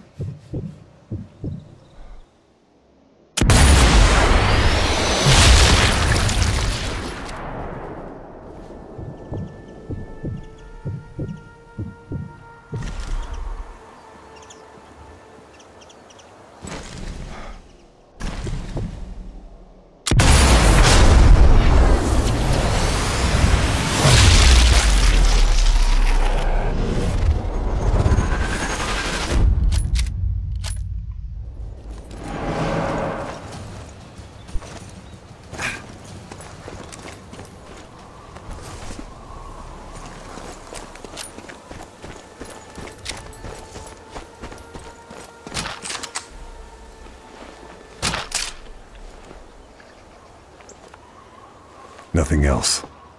Nothing else.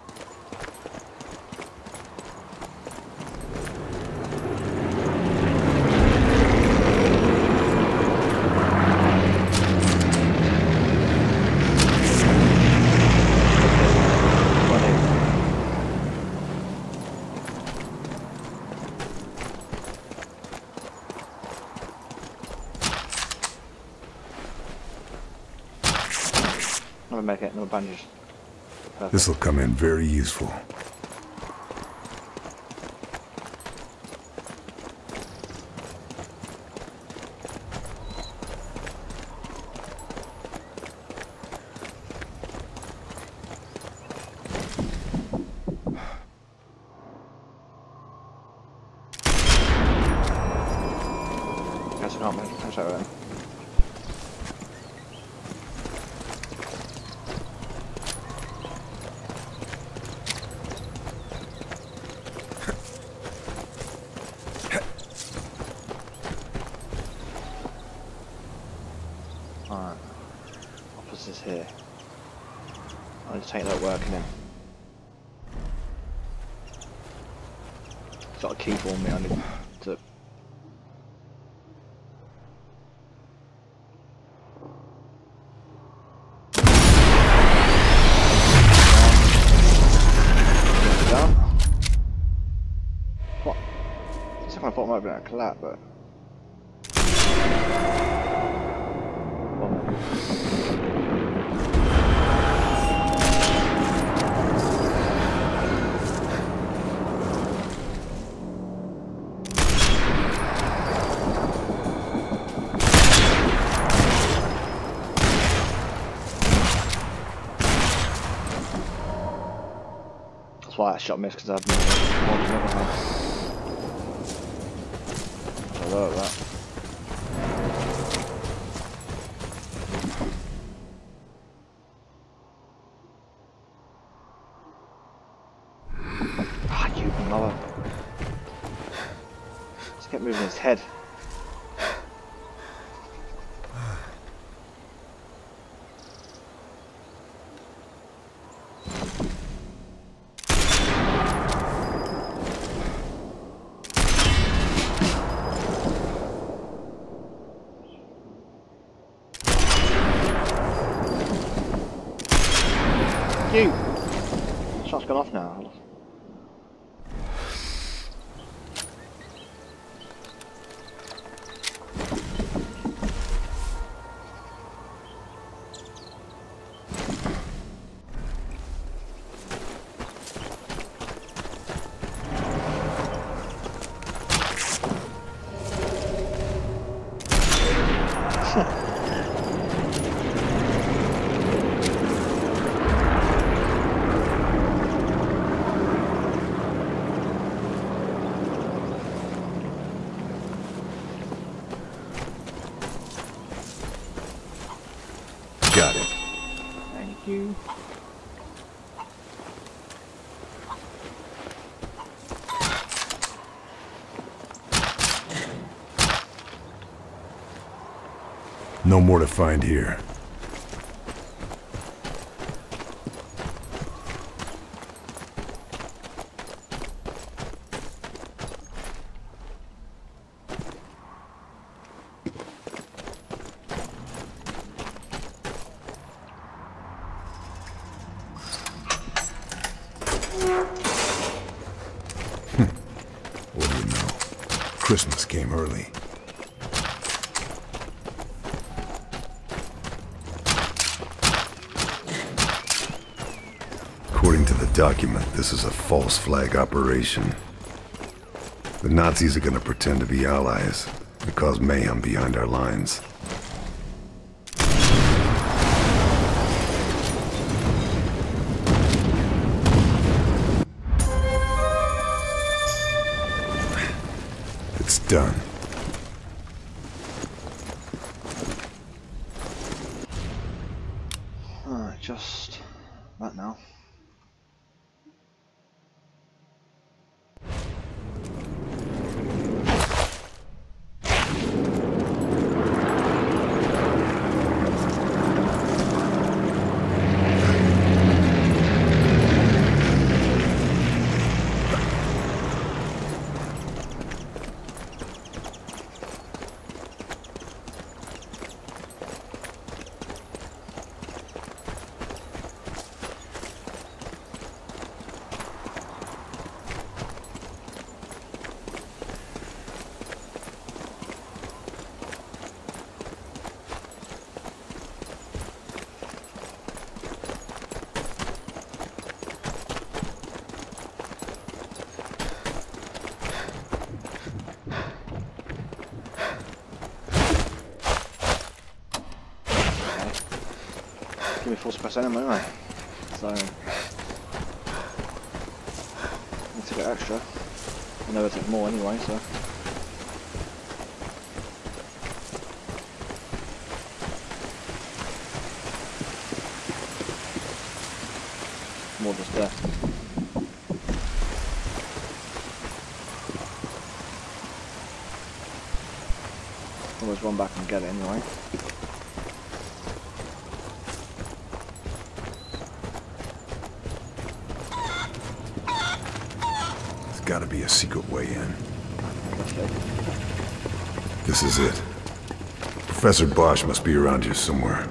I'm gonna make it, no bandages. This will come in very useful. Guess I can't make catch out with him. here. I need to take that working in. It's got a key for me, I need to... Down. What? It's like I thought it might have been a collapse, but... That's why that shot missed, because I've been I love that. Ah, you mother. Just kept moving his head. You! Shot's gone off now. Got it. Thank you. No more to find here. What do you know? Christmas came early. According to the document, this is a false flag operation. The Nazis are gonna pretend to be allies and cause mayhem behind our lines. It's done. Alright, just that now. Give me force press enemy anyway. So I need to get extra. I know I take more anyway, so more just there. Always run back and get it anyway. gotta be a secret way in. This is it. Professor Bosch must be around here somewhere.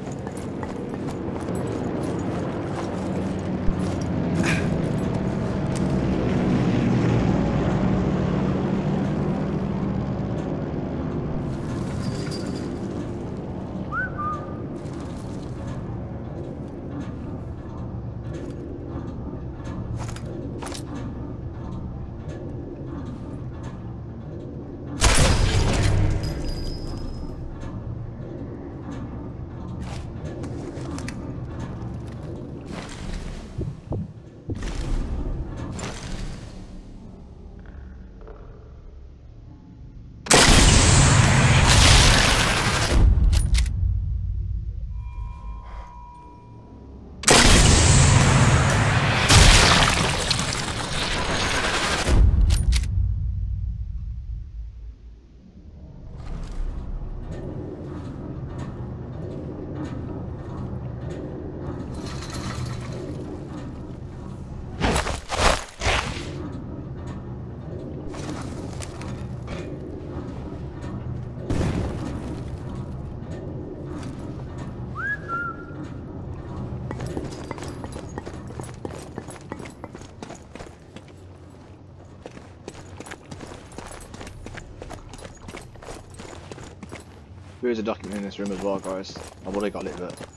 There is a document in this room as well, guys. I've already got a little bit.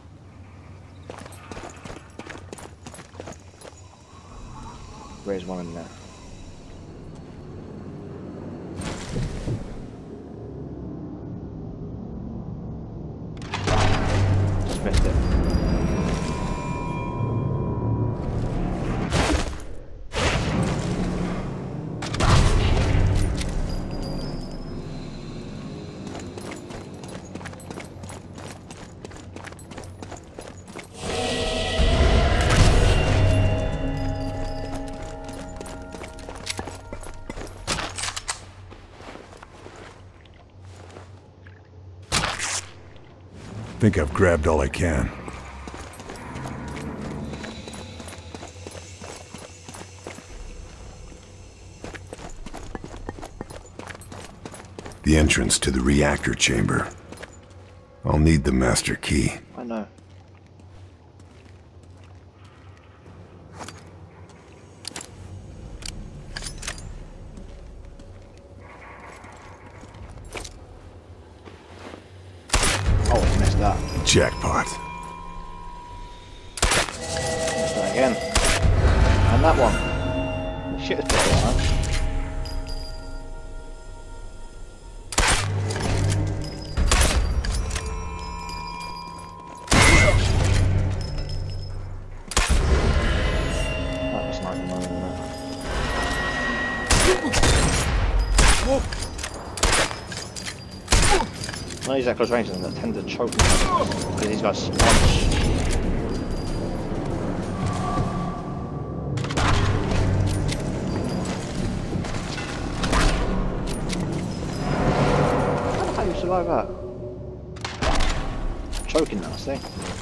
There's one in there. Just missed it. I think I've grabbed all I can. The entrance to the reactor chamber. I'll need the master key. I know. Jackpot. Let's try again. And that one. Shit, it's pretty hard. That was not annoying, isn't it? One of these at close ranges that tend to choke me because he's got sponge. How do you survive that? Choking nasty.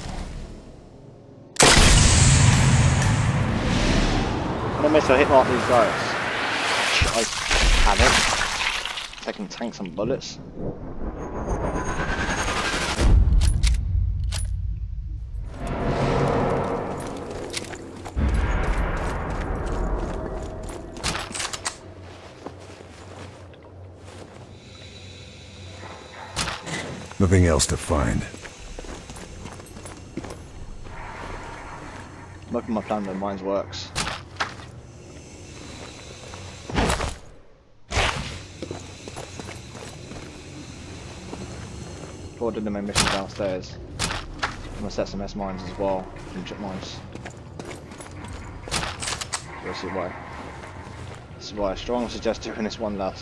I'm gonna miss a hit mark these guys. I have it. Taking tanks and bullets. Nothing else to find. I'm hoping my plan with mines works. Before I did the main mission downstairs, I'm gonna set some S mines as well, some chip mines. We'll see why. This is why I strongly suggest doing this one last.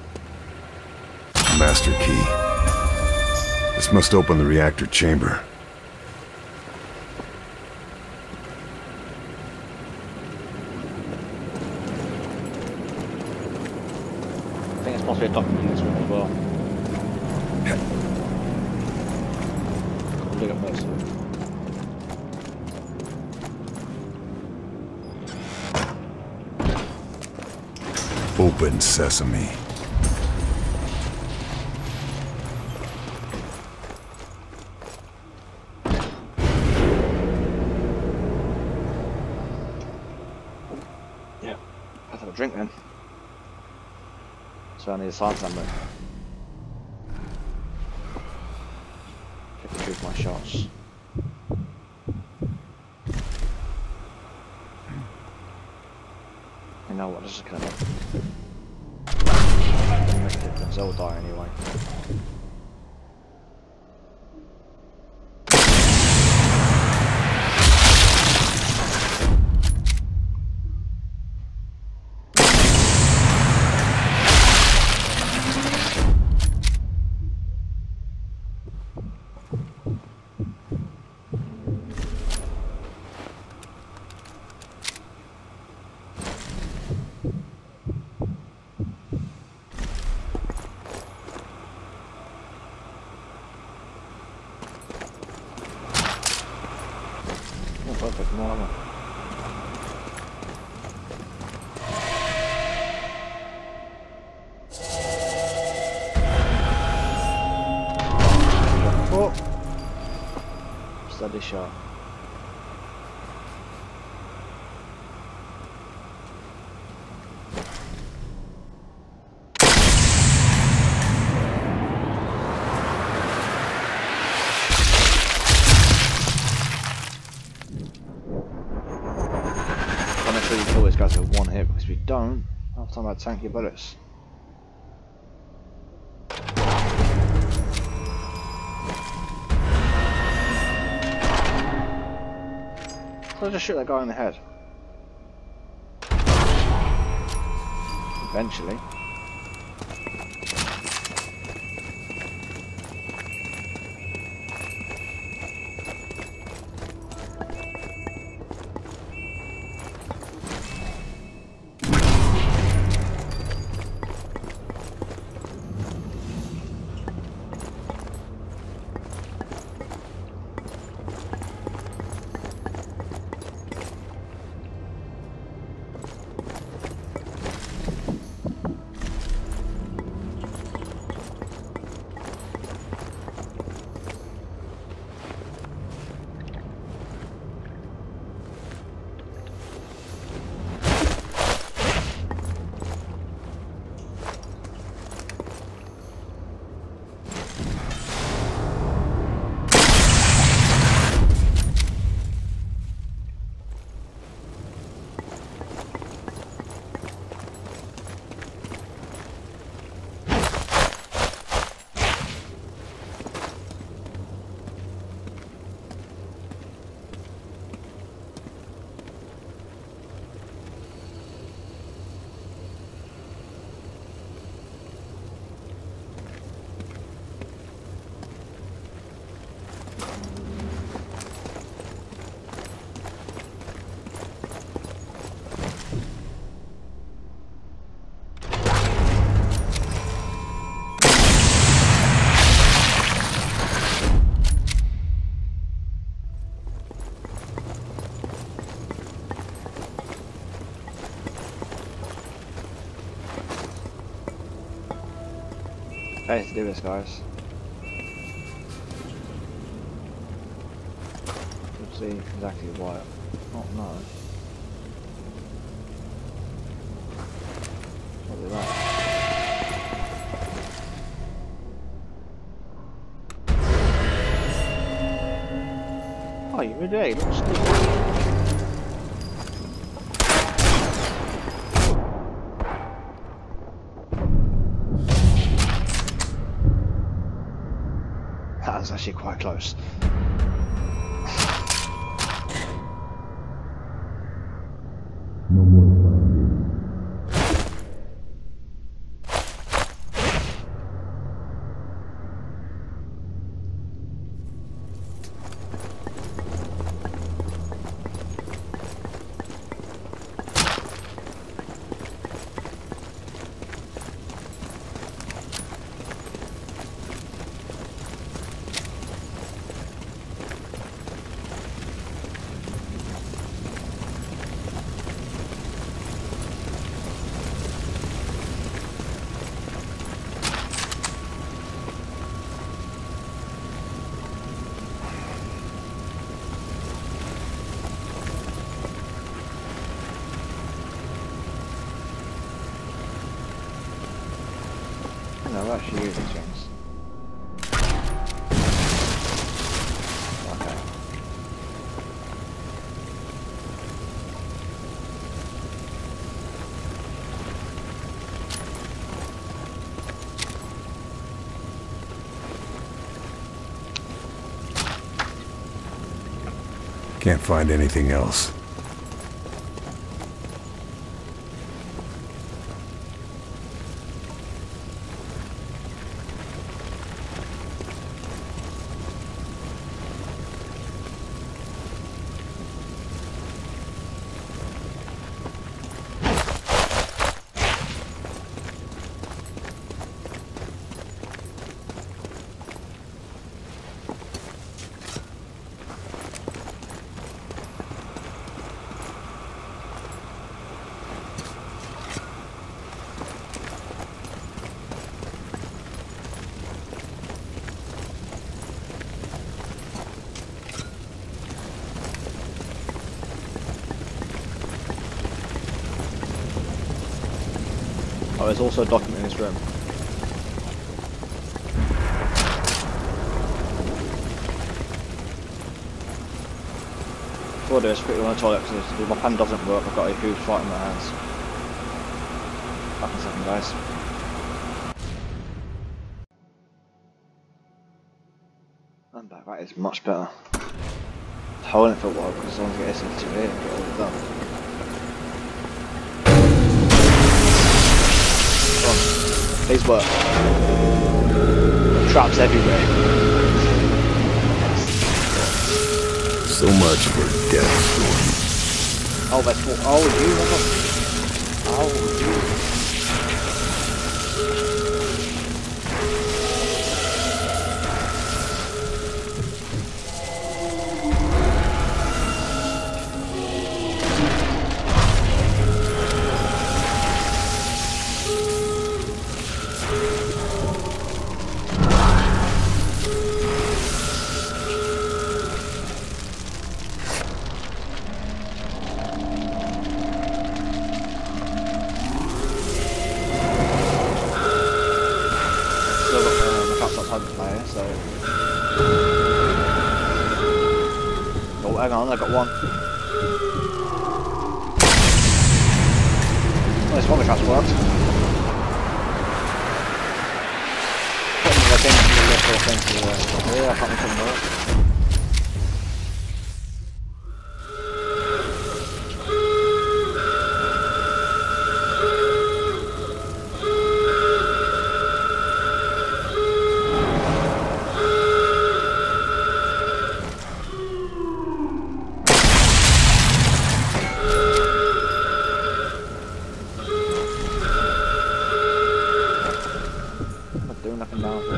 Master key. This must open the reactor chamber. be a document in this room as well. I'll dig up most of it. Open sesame. Yeah, I'll have a drink then. So I need a silence ammo. fifty-two my shots. You know what, this is gonna make a difference, they'll die anyway. Perfect, more ammo. Oh! Steady shot. You kill these guys with one hit, because if you don't, half the time I'd tank your bullets. So I just shoot that guy in the head. Eventually. Okay, to do this, guys. Let's see exactly why. Oh no. Probably that. Oh, you really look stupid. That was actually quite close. I actually use these things? Okay. Can't find anything else. Oh, there's also a document in this room. Before I do this, quickly on the toilet because my pen doesn't work. I've got a huge fight in my hands. Back in a second, guys. I'm back. That is much better. Holding it for a while because I want to get S M two here and get all it done. Please work. Traps everywhere. So much for Deathstorm. Oh, that's what. Oh, you. Oh, you. Oh, hang on, I got one. Well, this one of the traps worked. Put them against the left or against the uh, yeah, I can't make them work. Doing nothing down here.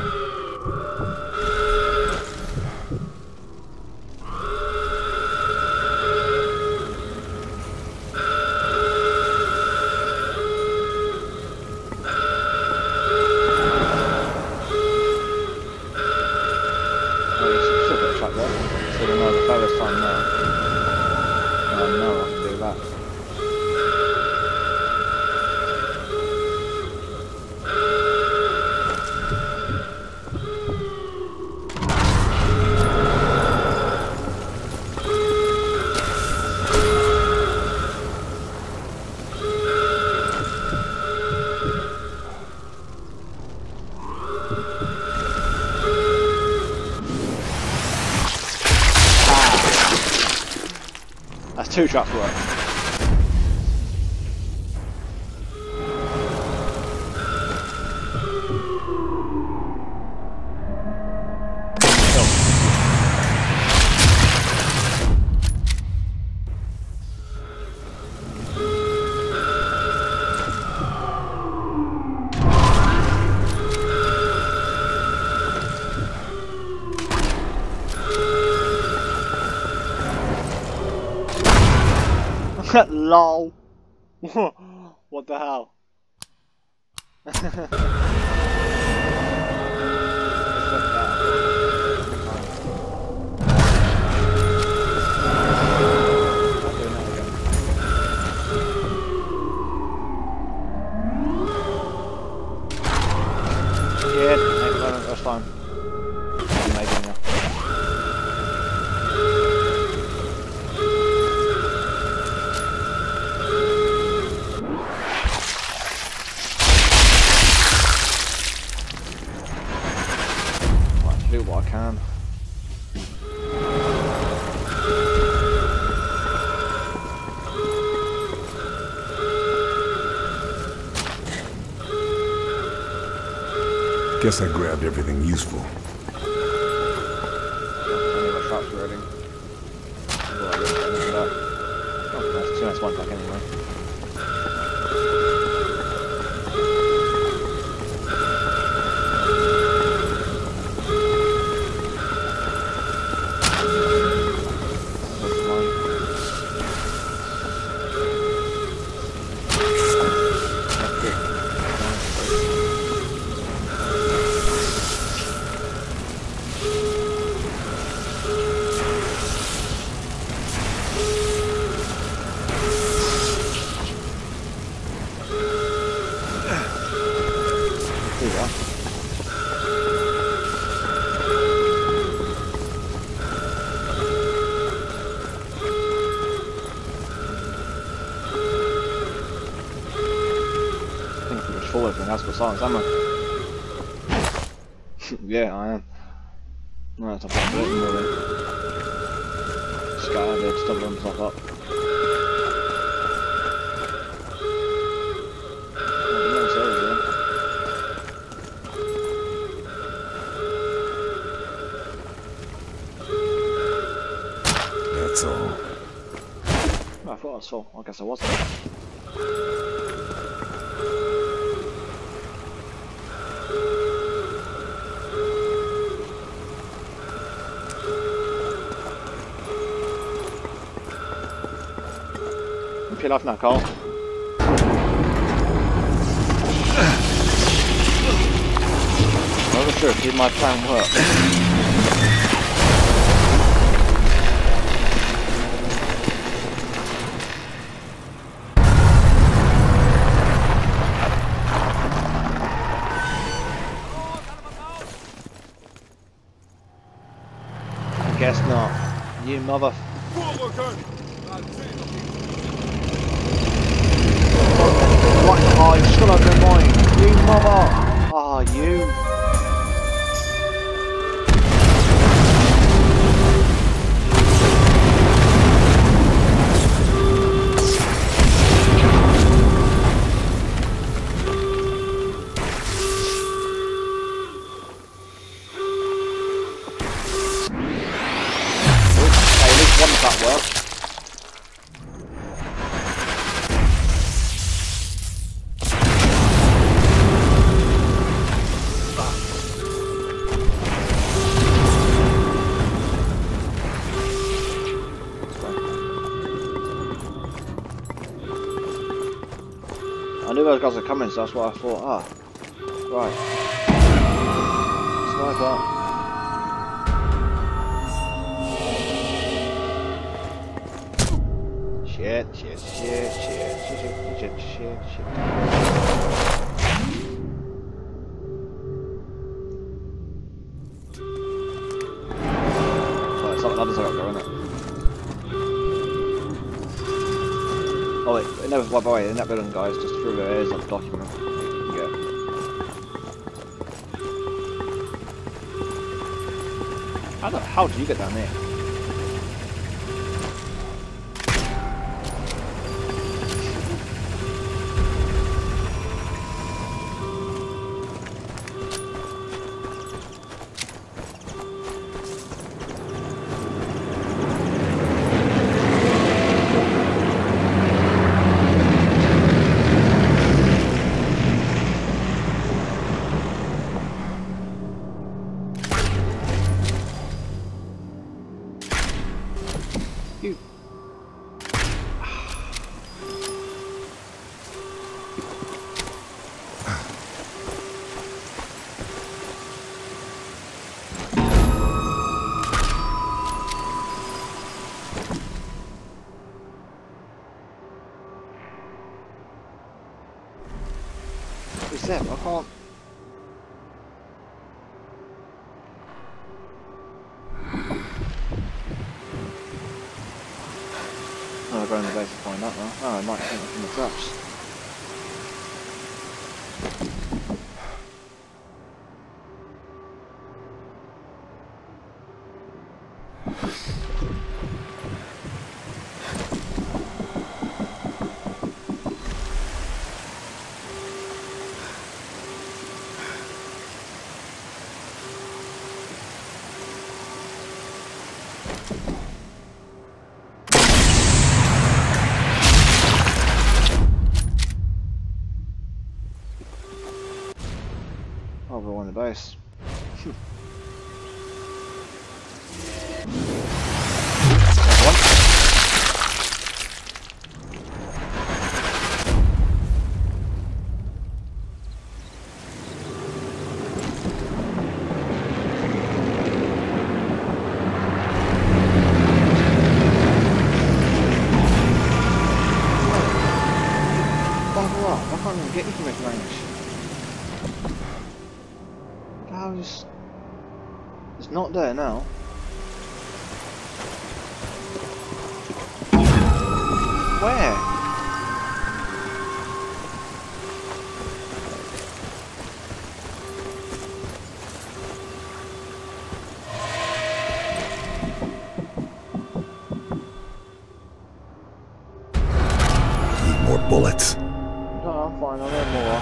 Oh, there's still a bit of track there. Still another furthest time now. And I know I can do that. That's two traps work. LOL. What the hell? Guess I grabbed everything useful. Traps ready. Oh, that's two nice ones back anyway. That's for silence ammo. Yeah, I am. No, that's not bad, really. Just got out of there to double himself up. That's all. I thought I was full. I guess I wasn't. Peel off now, Cole. I'm not sure if did my plan work. I guess not. You mother. What? Oh, you still have no mind. You mother. Oh, you. Okay, at least one of that worked. I knew those guys were coming, so that's what I thought. Ah, right. Sniper. Shit, shit, shit, shit, shit, shit, shit, shit, shit. So it's like others I got going, isn't it? Oh wait, it never, by the way, in that building, guys, just through there is a document. Yeah. How the hell did you get down there? You. What's that? I can't. I'll go in the base to find out now. Oh, I might think from the traps. not there now. Where? Need more bullets. No, I'm fine. I'll need more.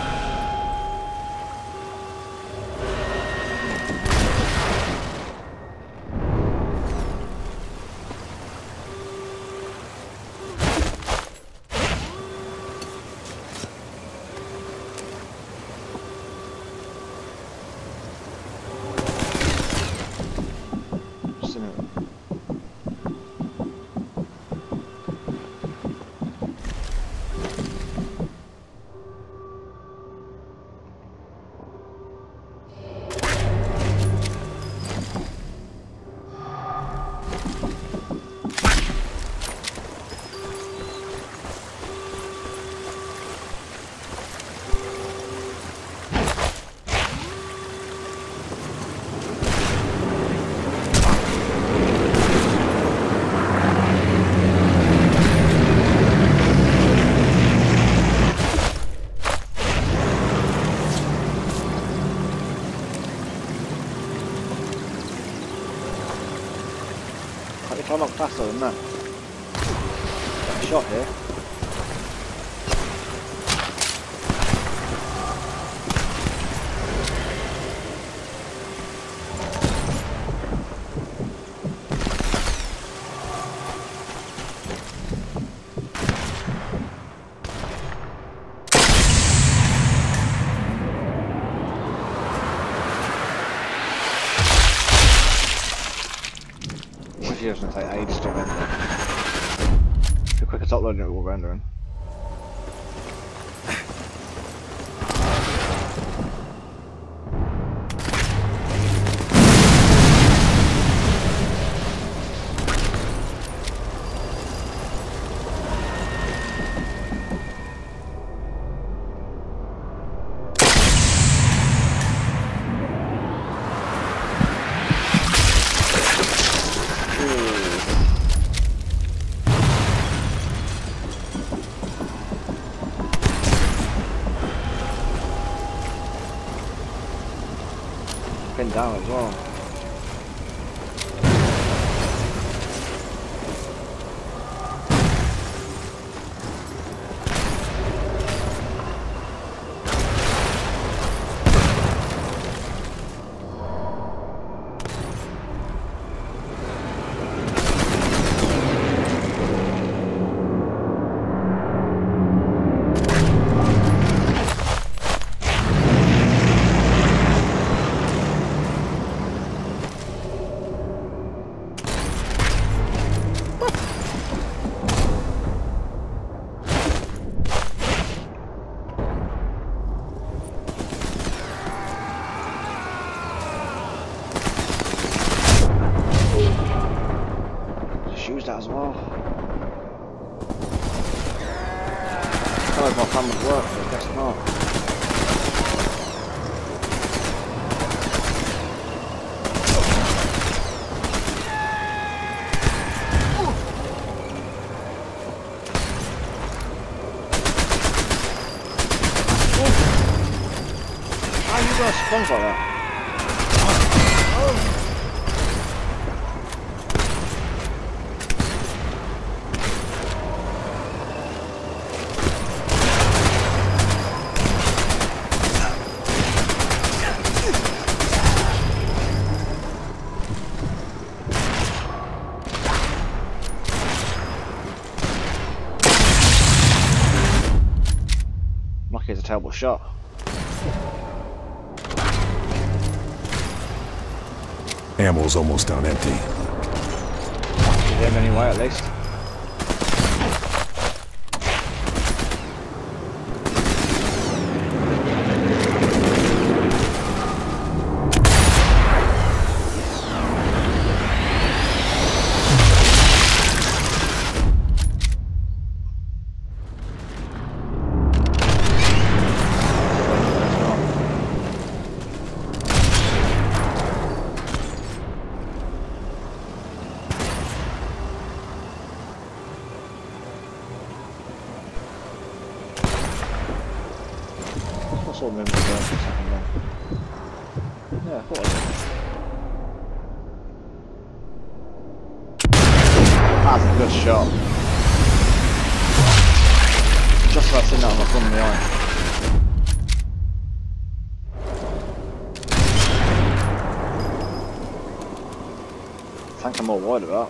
Just a minute. If I'm not faster than that. Got a shot here. It's going to take ages to render. The quicker it's uploading, it will render. Pinned down as well. Use that as well. I don't know if my plan would work, but I guess not. How are you gonna sponge like that? It's a terrible shot. Ammo's almost on empty. Did him anyway, at least. saw him in the second there. Yeah, I thought I did. That's a good shot. Just about seen that on the front of the eye. Tank I'm more worried about.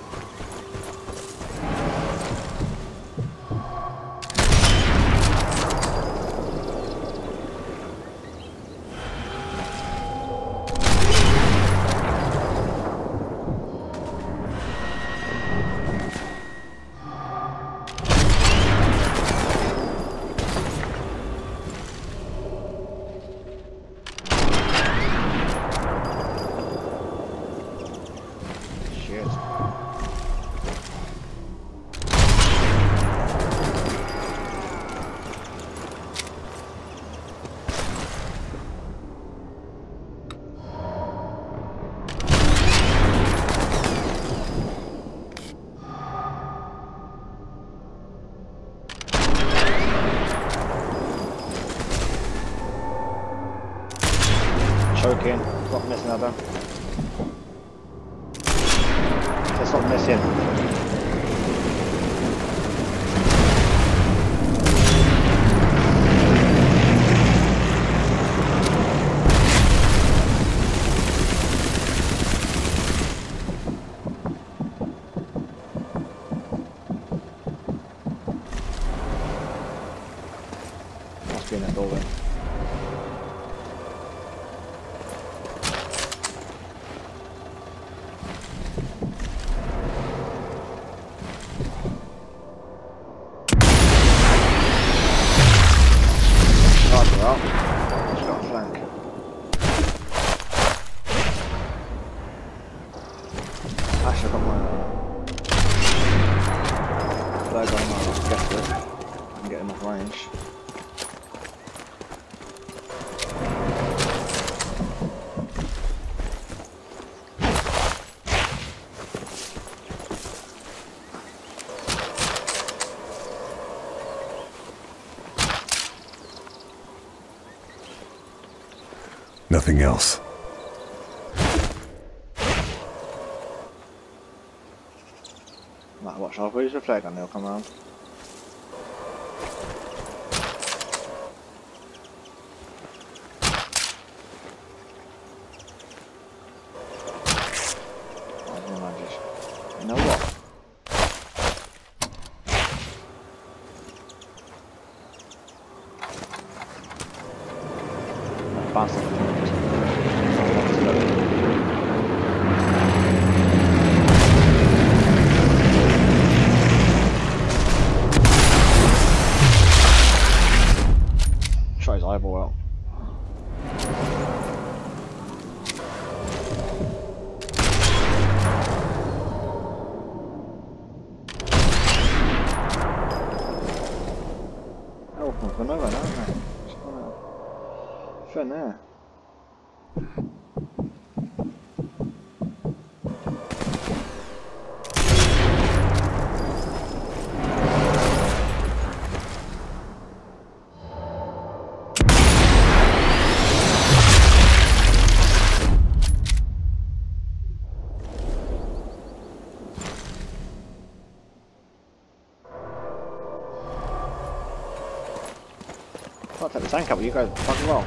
Choking, stop missing that though. Just stop missing. Must be in that doorway. Well, just got a flank. Actually, I've got my flag on my guess it. I can get enough range. Nothing else. Right, watch, I'll use the flag and they'll come around. You know what? Bounce it. Try his eyeball out. Oh, from nowhere now, isn't it? Fin there. I'll take the tank up, you guys fucking well.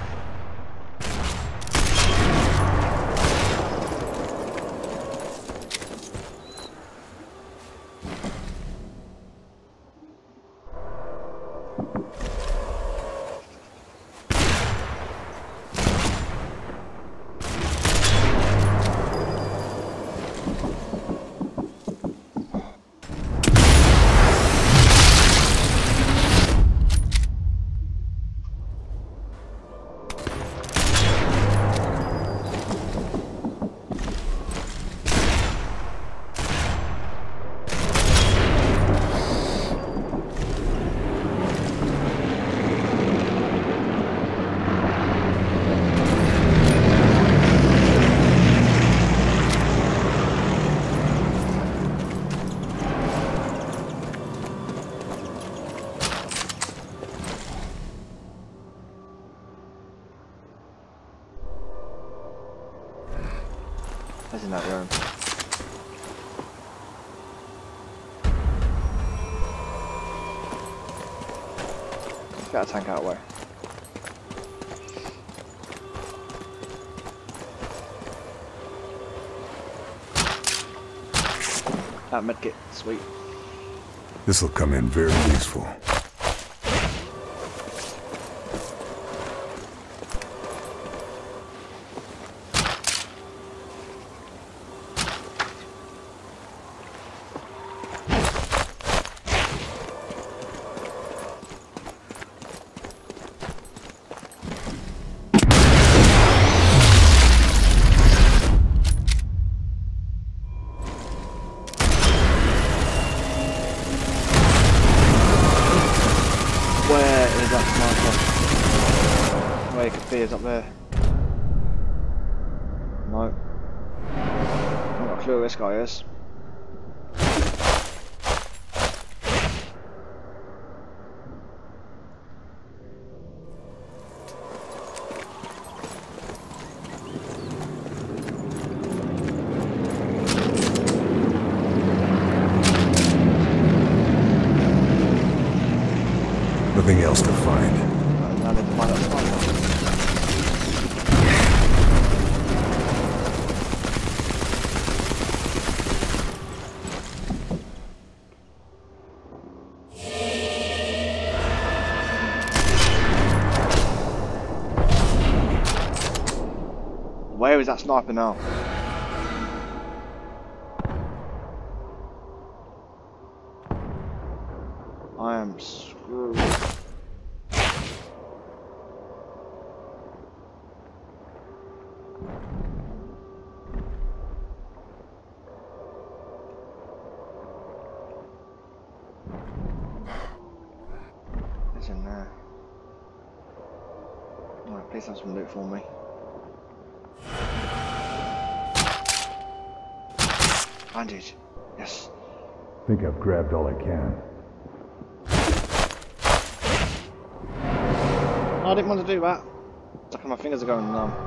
in that room. Let's get a tank out of the way. That medkit, sweet. This'll come in very useful. Is up there. No. I've got a clue who this guy is. Nothing else to find. Now they can find out the sniper. Where is that sniper now? I am screwed. It's in there. Alright, please have some loot for me. Bandage. Yes. Think I've grabbed all I can. No, I didn't want to do that. It's like my fingers are going numb.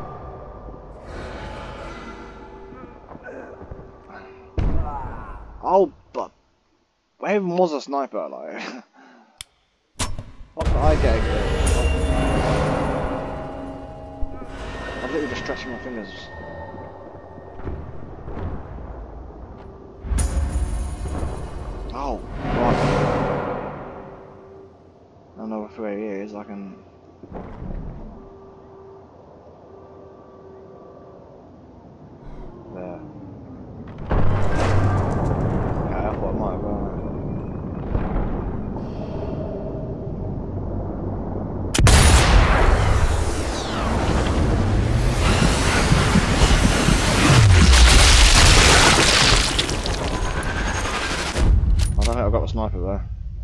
Oh, but where even was a sniper? Like, what did I get? I'm literally just stretching my fingers. Oh, right. I don't know where he is. I can. There. Yeah, I thought I might have gone. I don't think I've got a sniper there.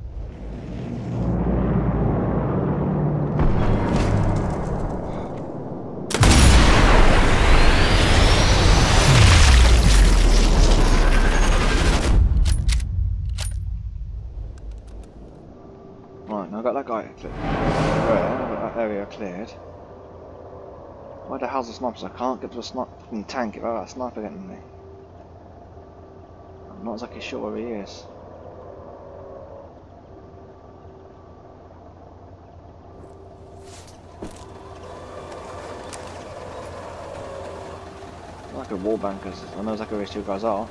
Right, now I've got that guy cleared. Where? I've got that area cleared. Where the hell's the snipers? I can't get to a sniper tank without that sniper getting me. I'm not exactly sure where he is. I like a wall bankers. I know exactly where these two guys are.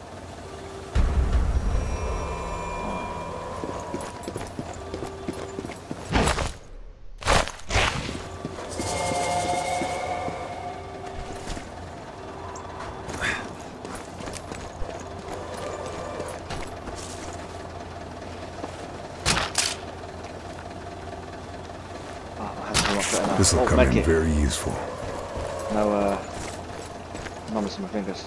This will oh, come in medkit. very useful. No, uh, numbers in my fingers.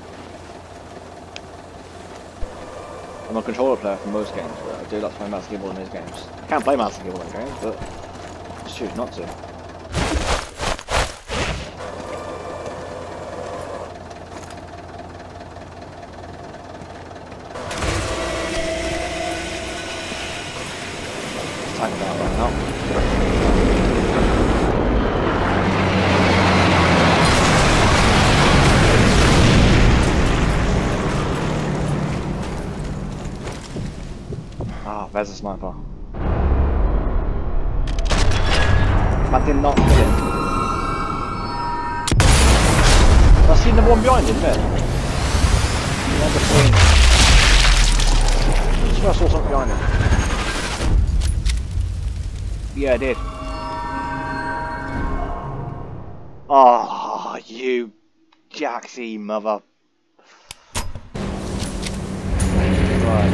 I'm a controller player for most games, but I do like to play mouse and keyboard in these games. I can't play mouse and keyboard in games, but I just choose not to. Tank down right now. Ah, there's a sniper. I did not hit him. I seen the one behind him there. On the screen. I swear I saw something behind him. Yeah, I did. Oh, you jacksy mother. Right.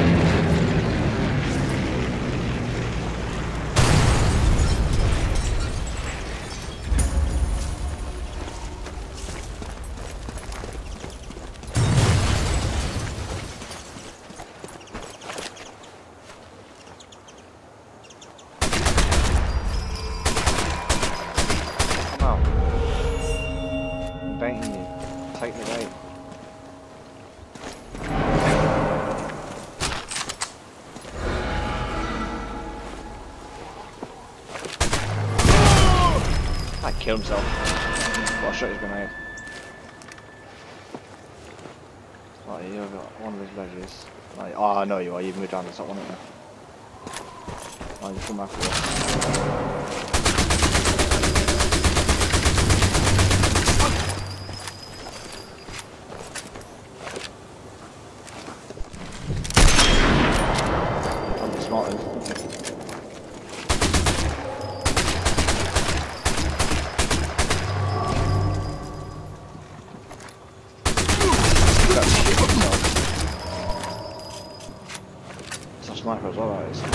Kill himself. Got a shot his grenade. Right, you've got one of these ledges. Right, oh, I know you are. You've moved down to that one, haven't you? Oh, you come after this. I'm smart. Sniper as well, that is.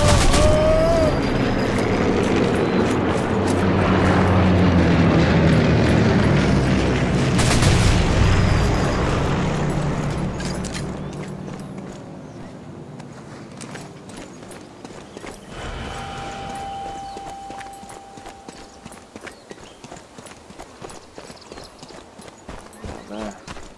There.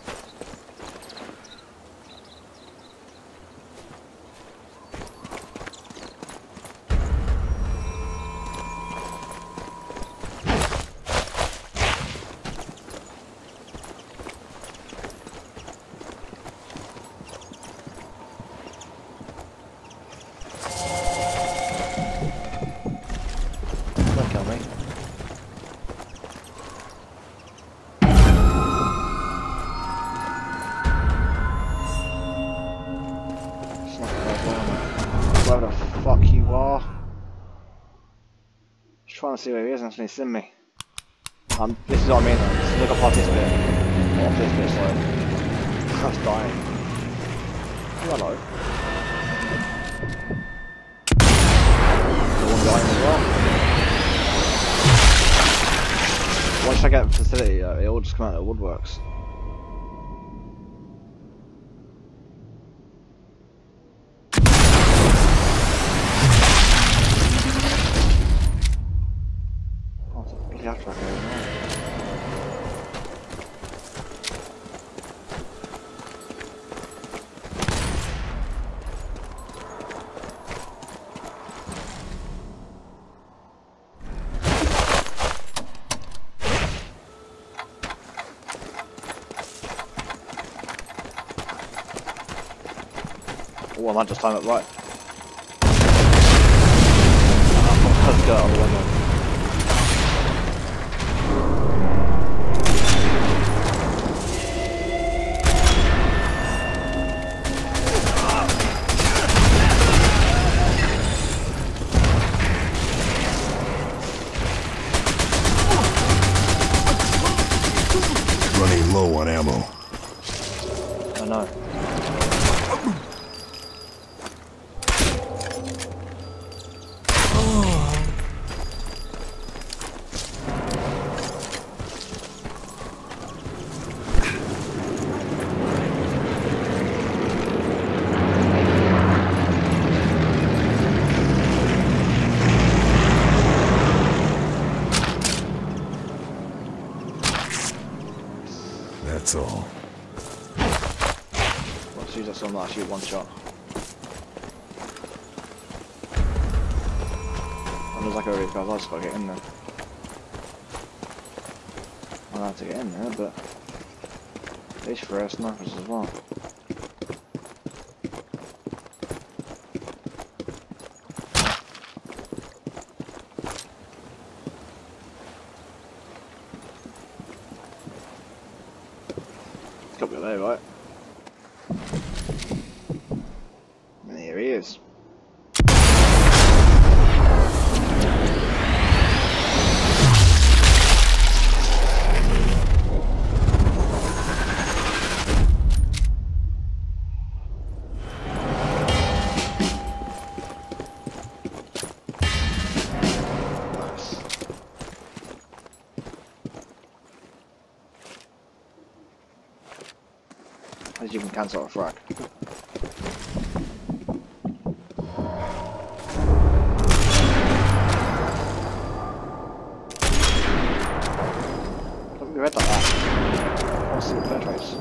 Where the fuck you are? Just trying to see where he is and he's seen me. Um, this is what I mean though. Just look up off this bit. Off this bit, sorry. That's dying. Oh, hello. The one dying as well. Once I get the facility, uh, it all just come out of the woodworks. Oh, I might just time it right. Let's go out of the window. Running low on ammo. I know. That's all. Let's use that some last shoot one shot. And there's like a really guys, I just gotta get in there. I'm allowed to get in there, but these three are snipers as well. know, right? And here he is. As you can cancel a frag. Doesn't be red like that. Let's see what penetrates.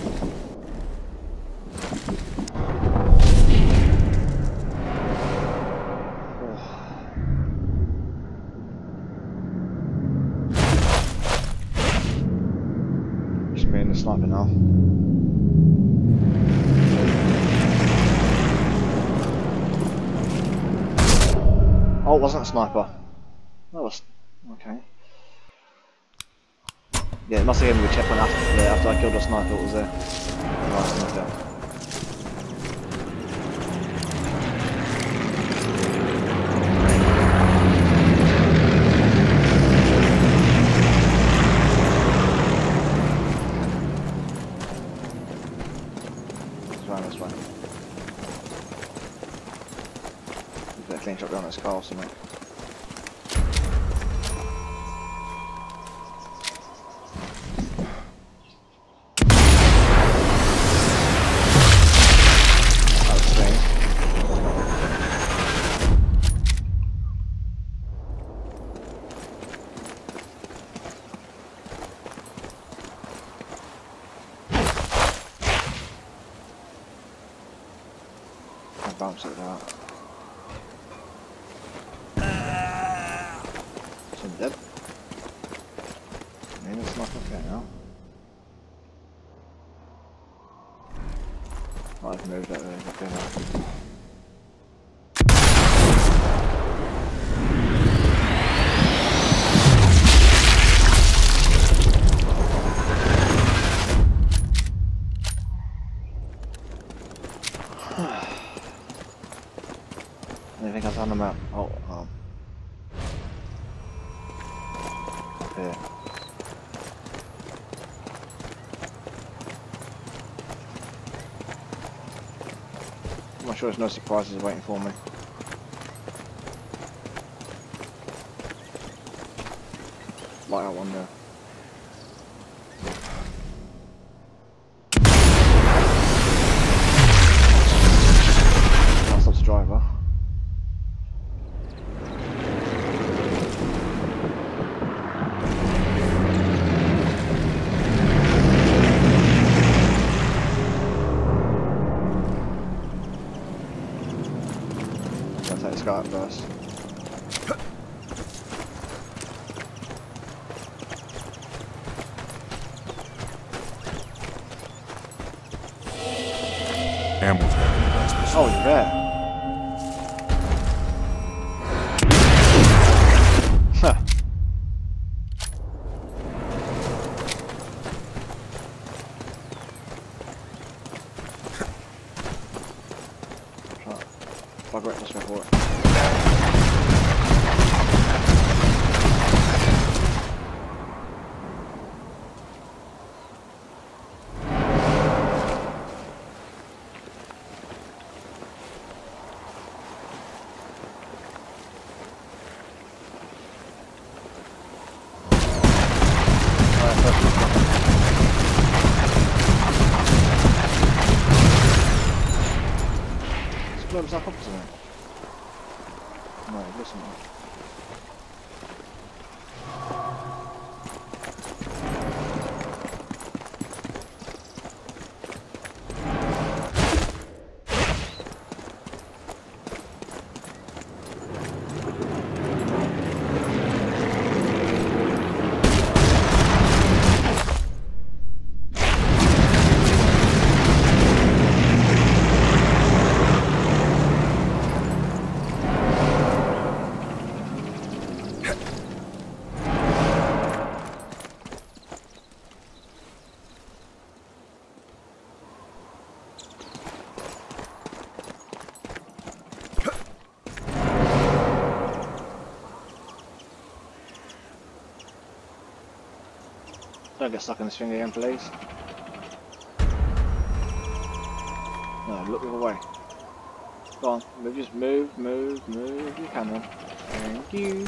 Just being the sniper now. Oh, it wasn't a sniper. That was okay. Yeah, it must have given me a checkpoint after, yeah, after I killed a sniper. It was there. Right, sniper. Let's run this way. Get a clean shot behind this car or something. Bounce it out. So I'm dead. Maybe it's not okay now. Oh, I've moved that really okay now. Anything else on the map? Oh, um. Up here. I'm not sure there's no surprises waiting for me. Like that one there. That's not the driver. Let's go out first. Ambul's got a nice position. Oh, you're there. Huh. Bugger it, let's go for it. Blow himself up or something? No, listen. Don't get stuck in this thing again, please. No, look the other way. Go on, move, just move, move, move. You can then. Thank you.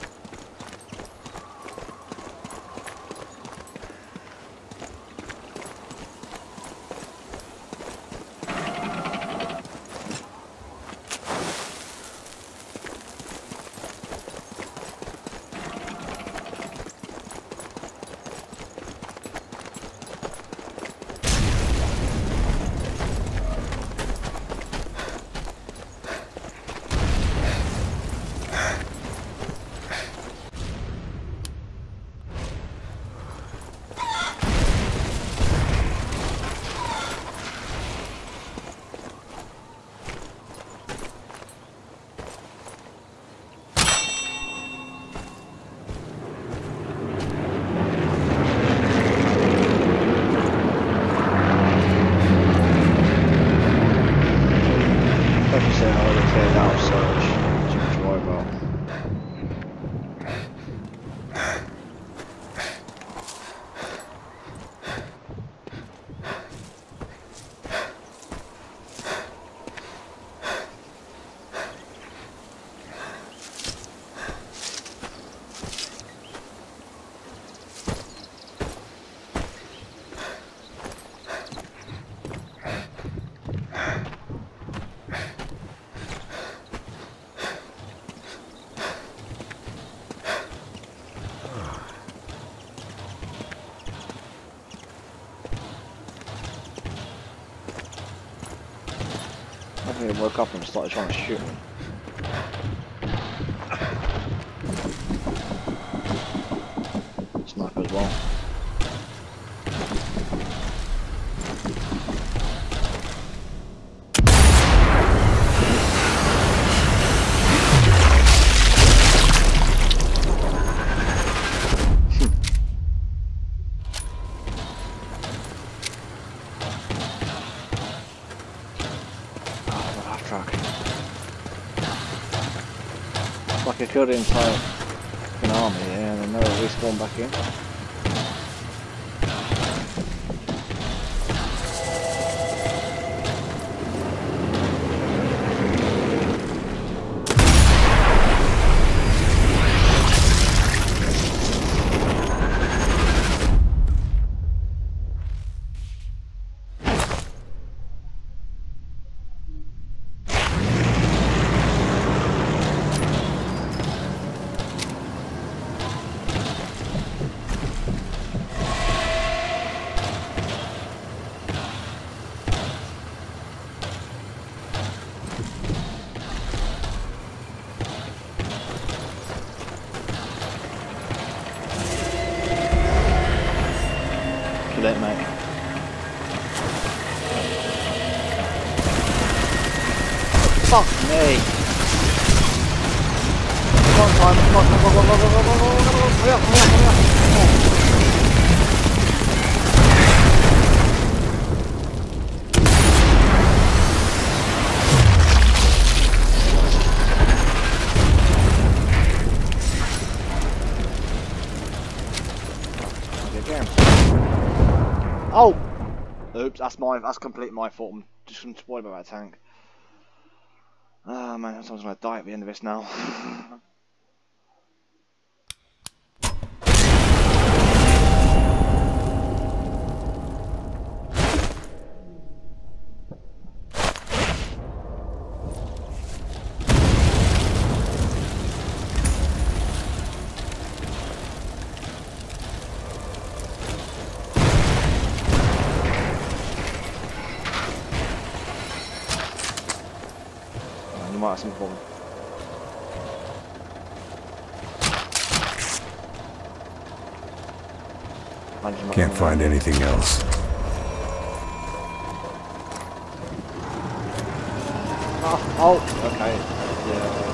I think he woke up and started trying to shoot me. Sniper as well. Like I killed the entire fucking army here and then they'll respawn back in. It, mate. Fuck me! Come on, time! Come on, come on, come on, come on, come on, come on, come on, come on, hurry up, hurry up, hurry up! Oh! Oops, that's my, that's completely my fault. I'm just worried about that tank. Ah, oh, man, someone's gonna die at the end of this now. You might have some problem. Can't find anything else. Oh, oh okay. Yeah.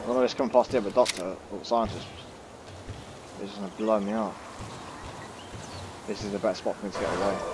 I don't know if it's coming past the other doctor or scientist. It's just gonna blow me up. This is the best spot for me to get away.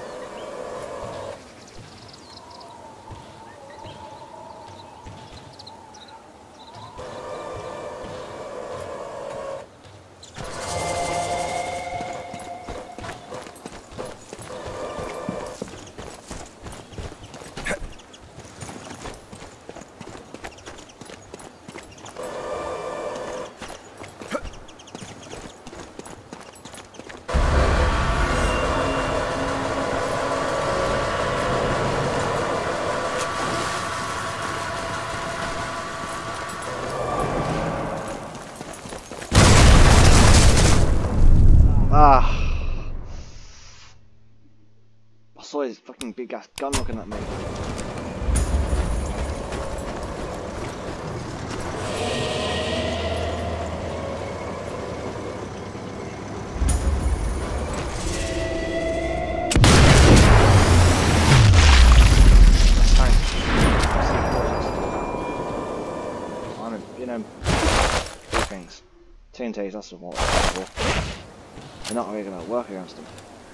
Ah! I saw his fucking big ass gun looking at me. I'm, you know, two things. T N Ts, that's what I'm for. They're not really going to work against them.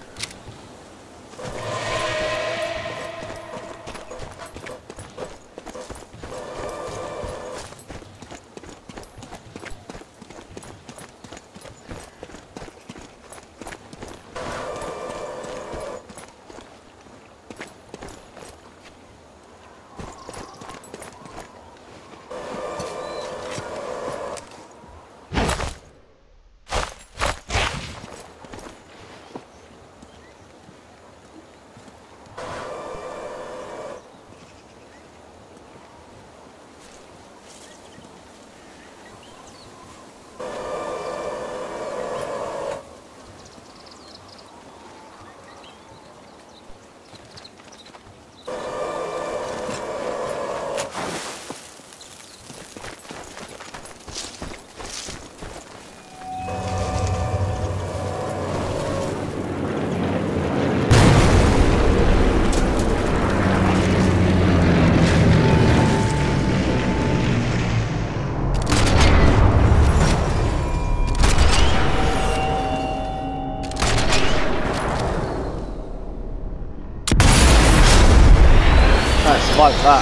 Like that.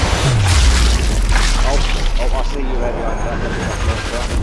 Oh, oh, I see you there behind that.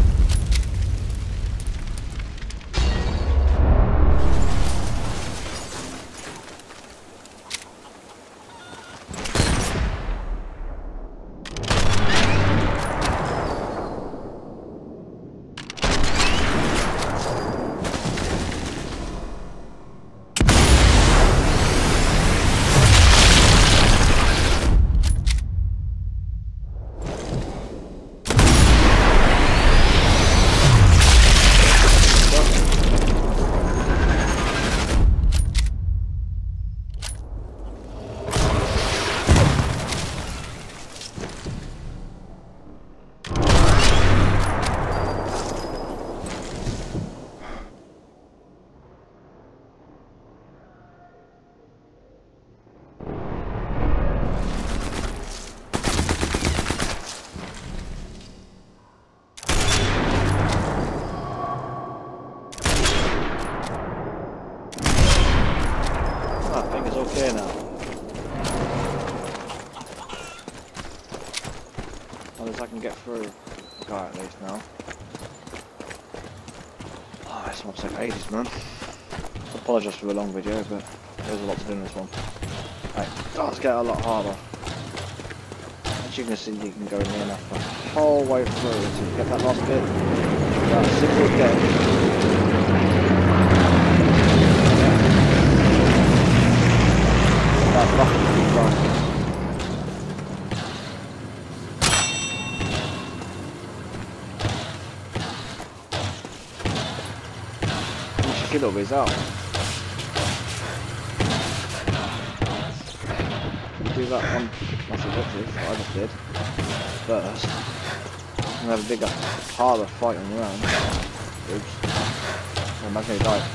Okay now. At least I can get through the guy at least now. Oh, this one took ages, man. I apologise for the long video, but there's a lot to do in this one. Right, it does get a lot harder. As you can see, you can go near enough the whole way through until you get that last bit. That's simple as getting. That lucky right. You should get all these out. Do that one massive objective that I just did first. And have a bigger, harder fight on your own. Oops. Imagine he died.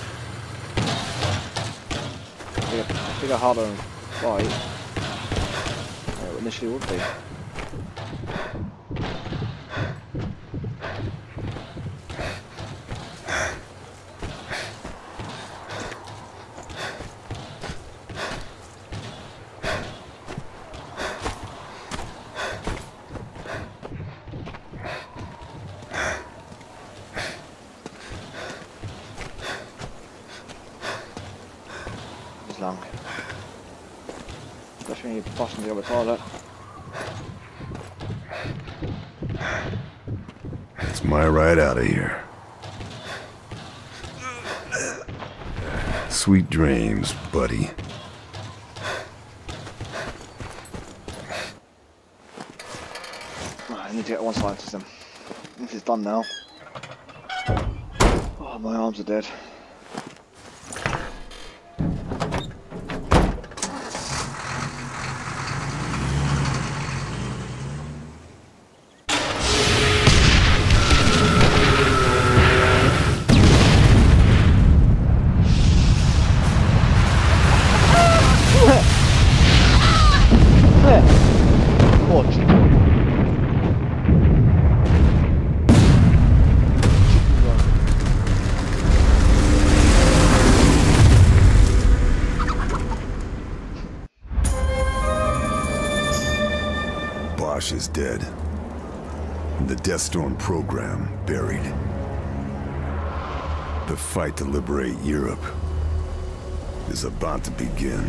Bigger, bigger, harder fight than it initially would be. me busting the other toilet. It's my ride out of here. Sweet dreams, buddy. I need to get one side system. This is done now. Oh, my arms are dead. Bosch is dead. And the Deathstorm program buried. The fight to liberate Europe is about to begin.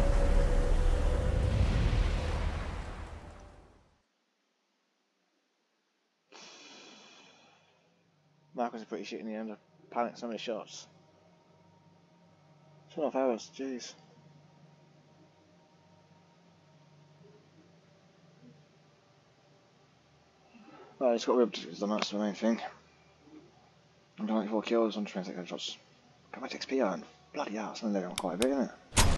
Marcus is pretty shit in the end. I panicked so many shots. Two and a half hours, jeez. Well, I just got real objectives done, that's the main thing. I'm doing ninety-four kills, one hundred twenty-six headshots. Got my X P on. Bloody hell, something there on quite a bit, isn't it?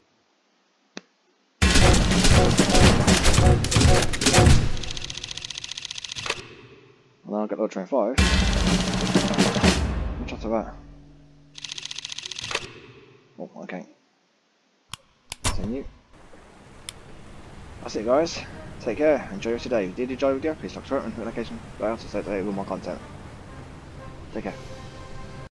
Well, I got the twenty-five. What's after that? Oh, okay. Continue. That's it, guys. Take care. Enjoy your day. If you did enjoy the video, please like, subscribe, and notification bell to stay up to date with more content. Take care.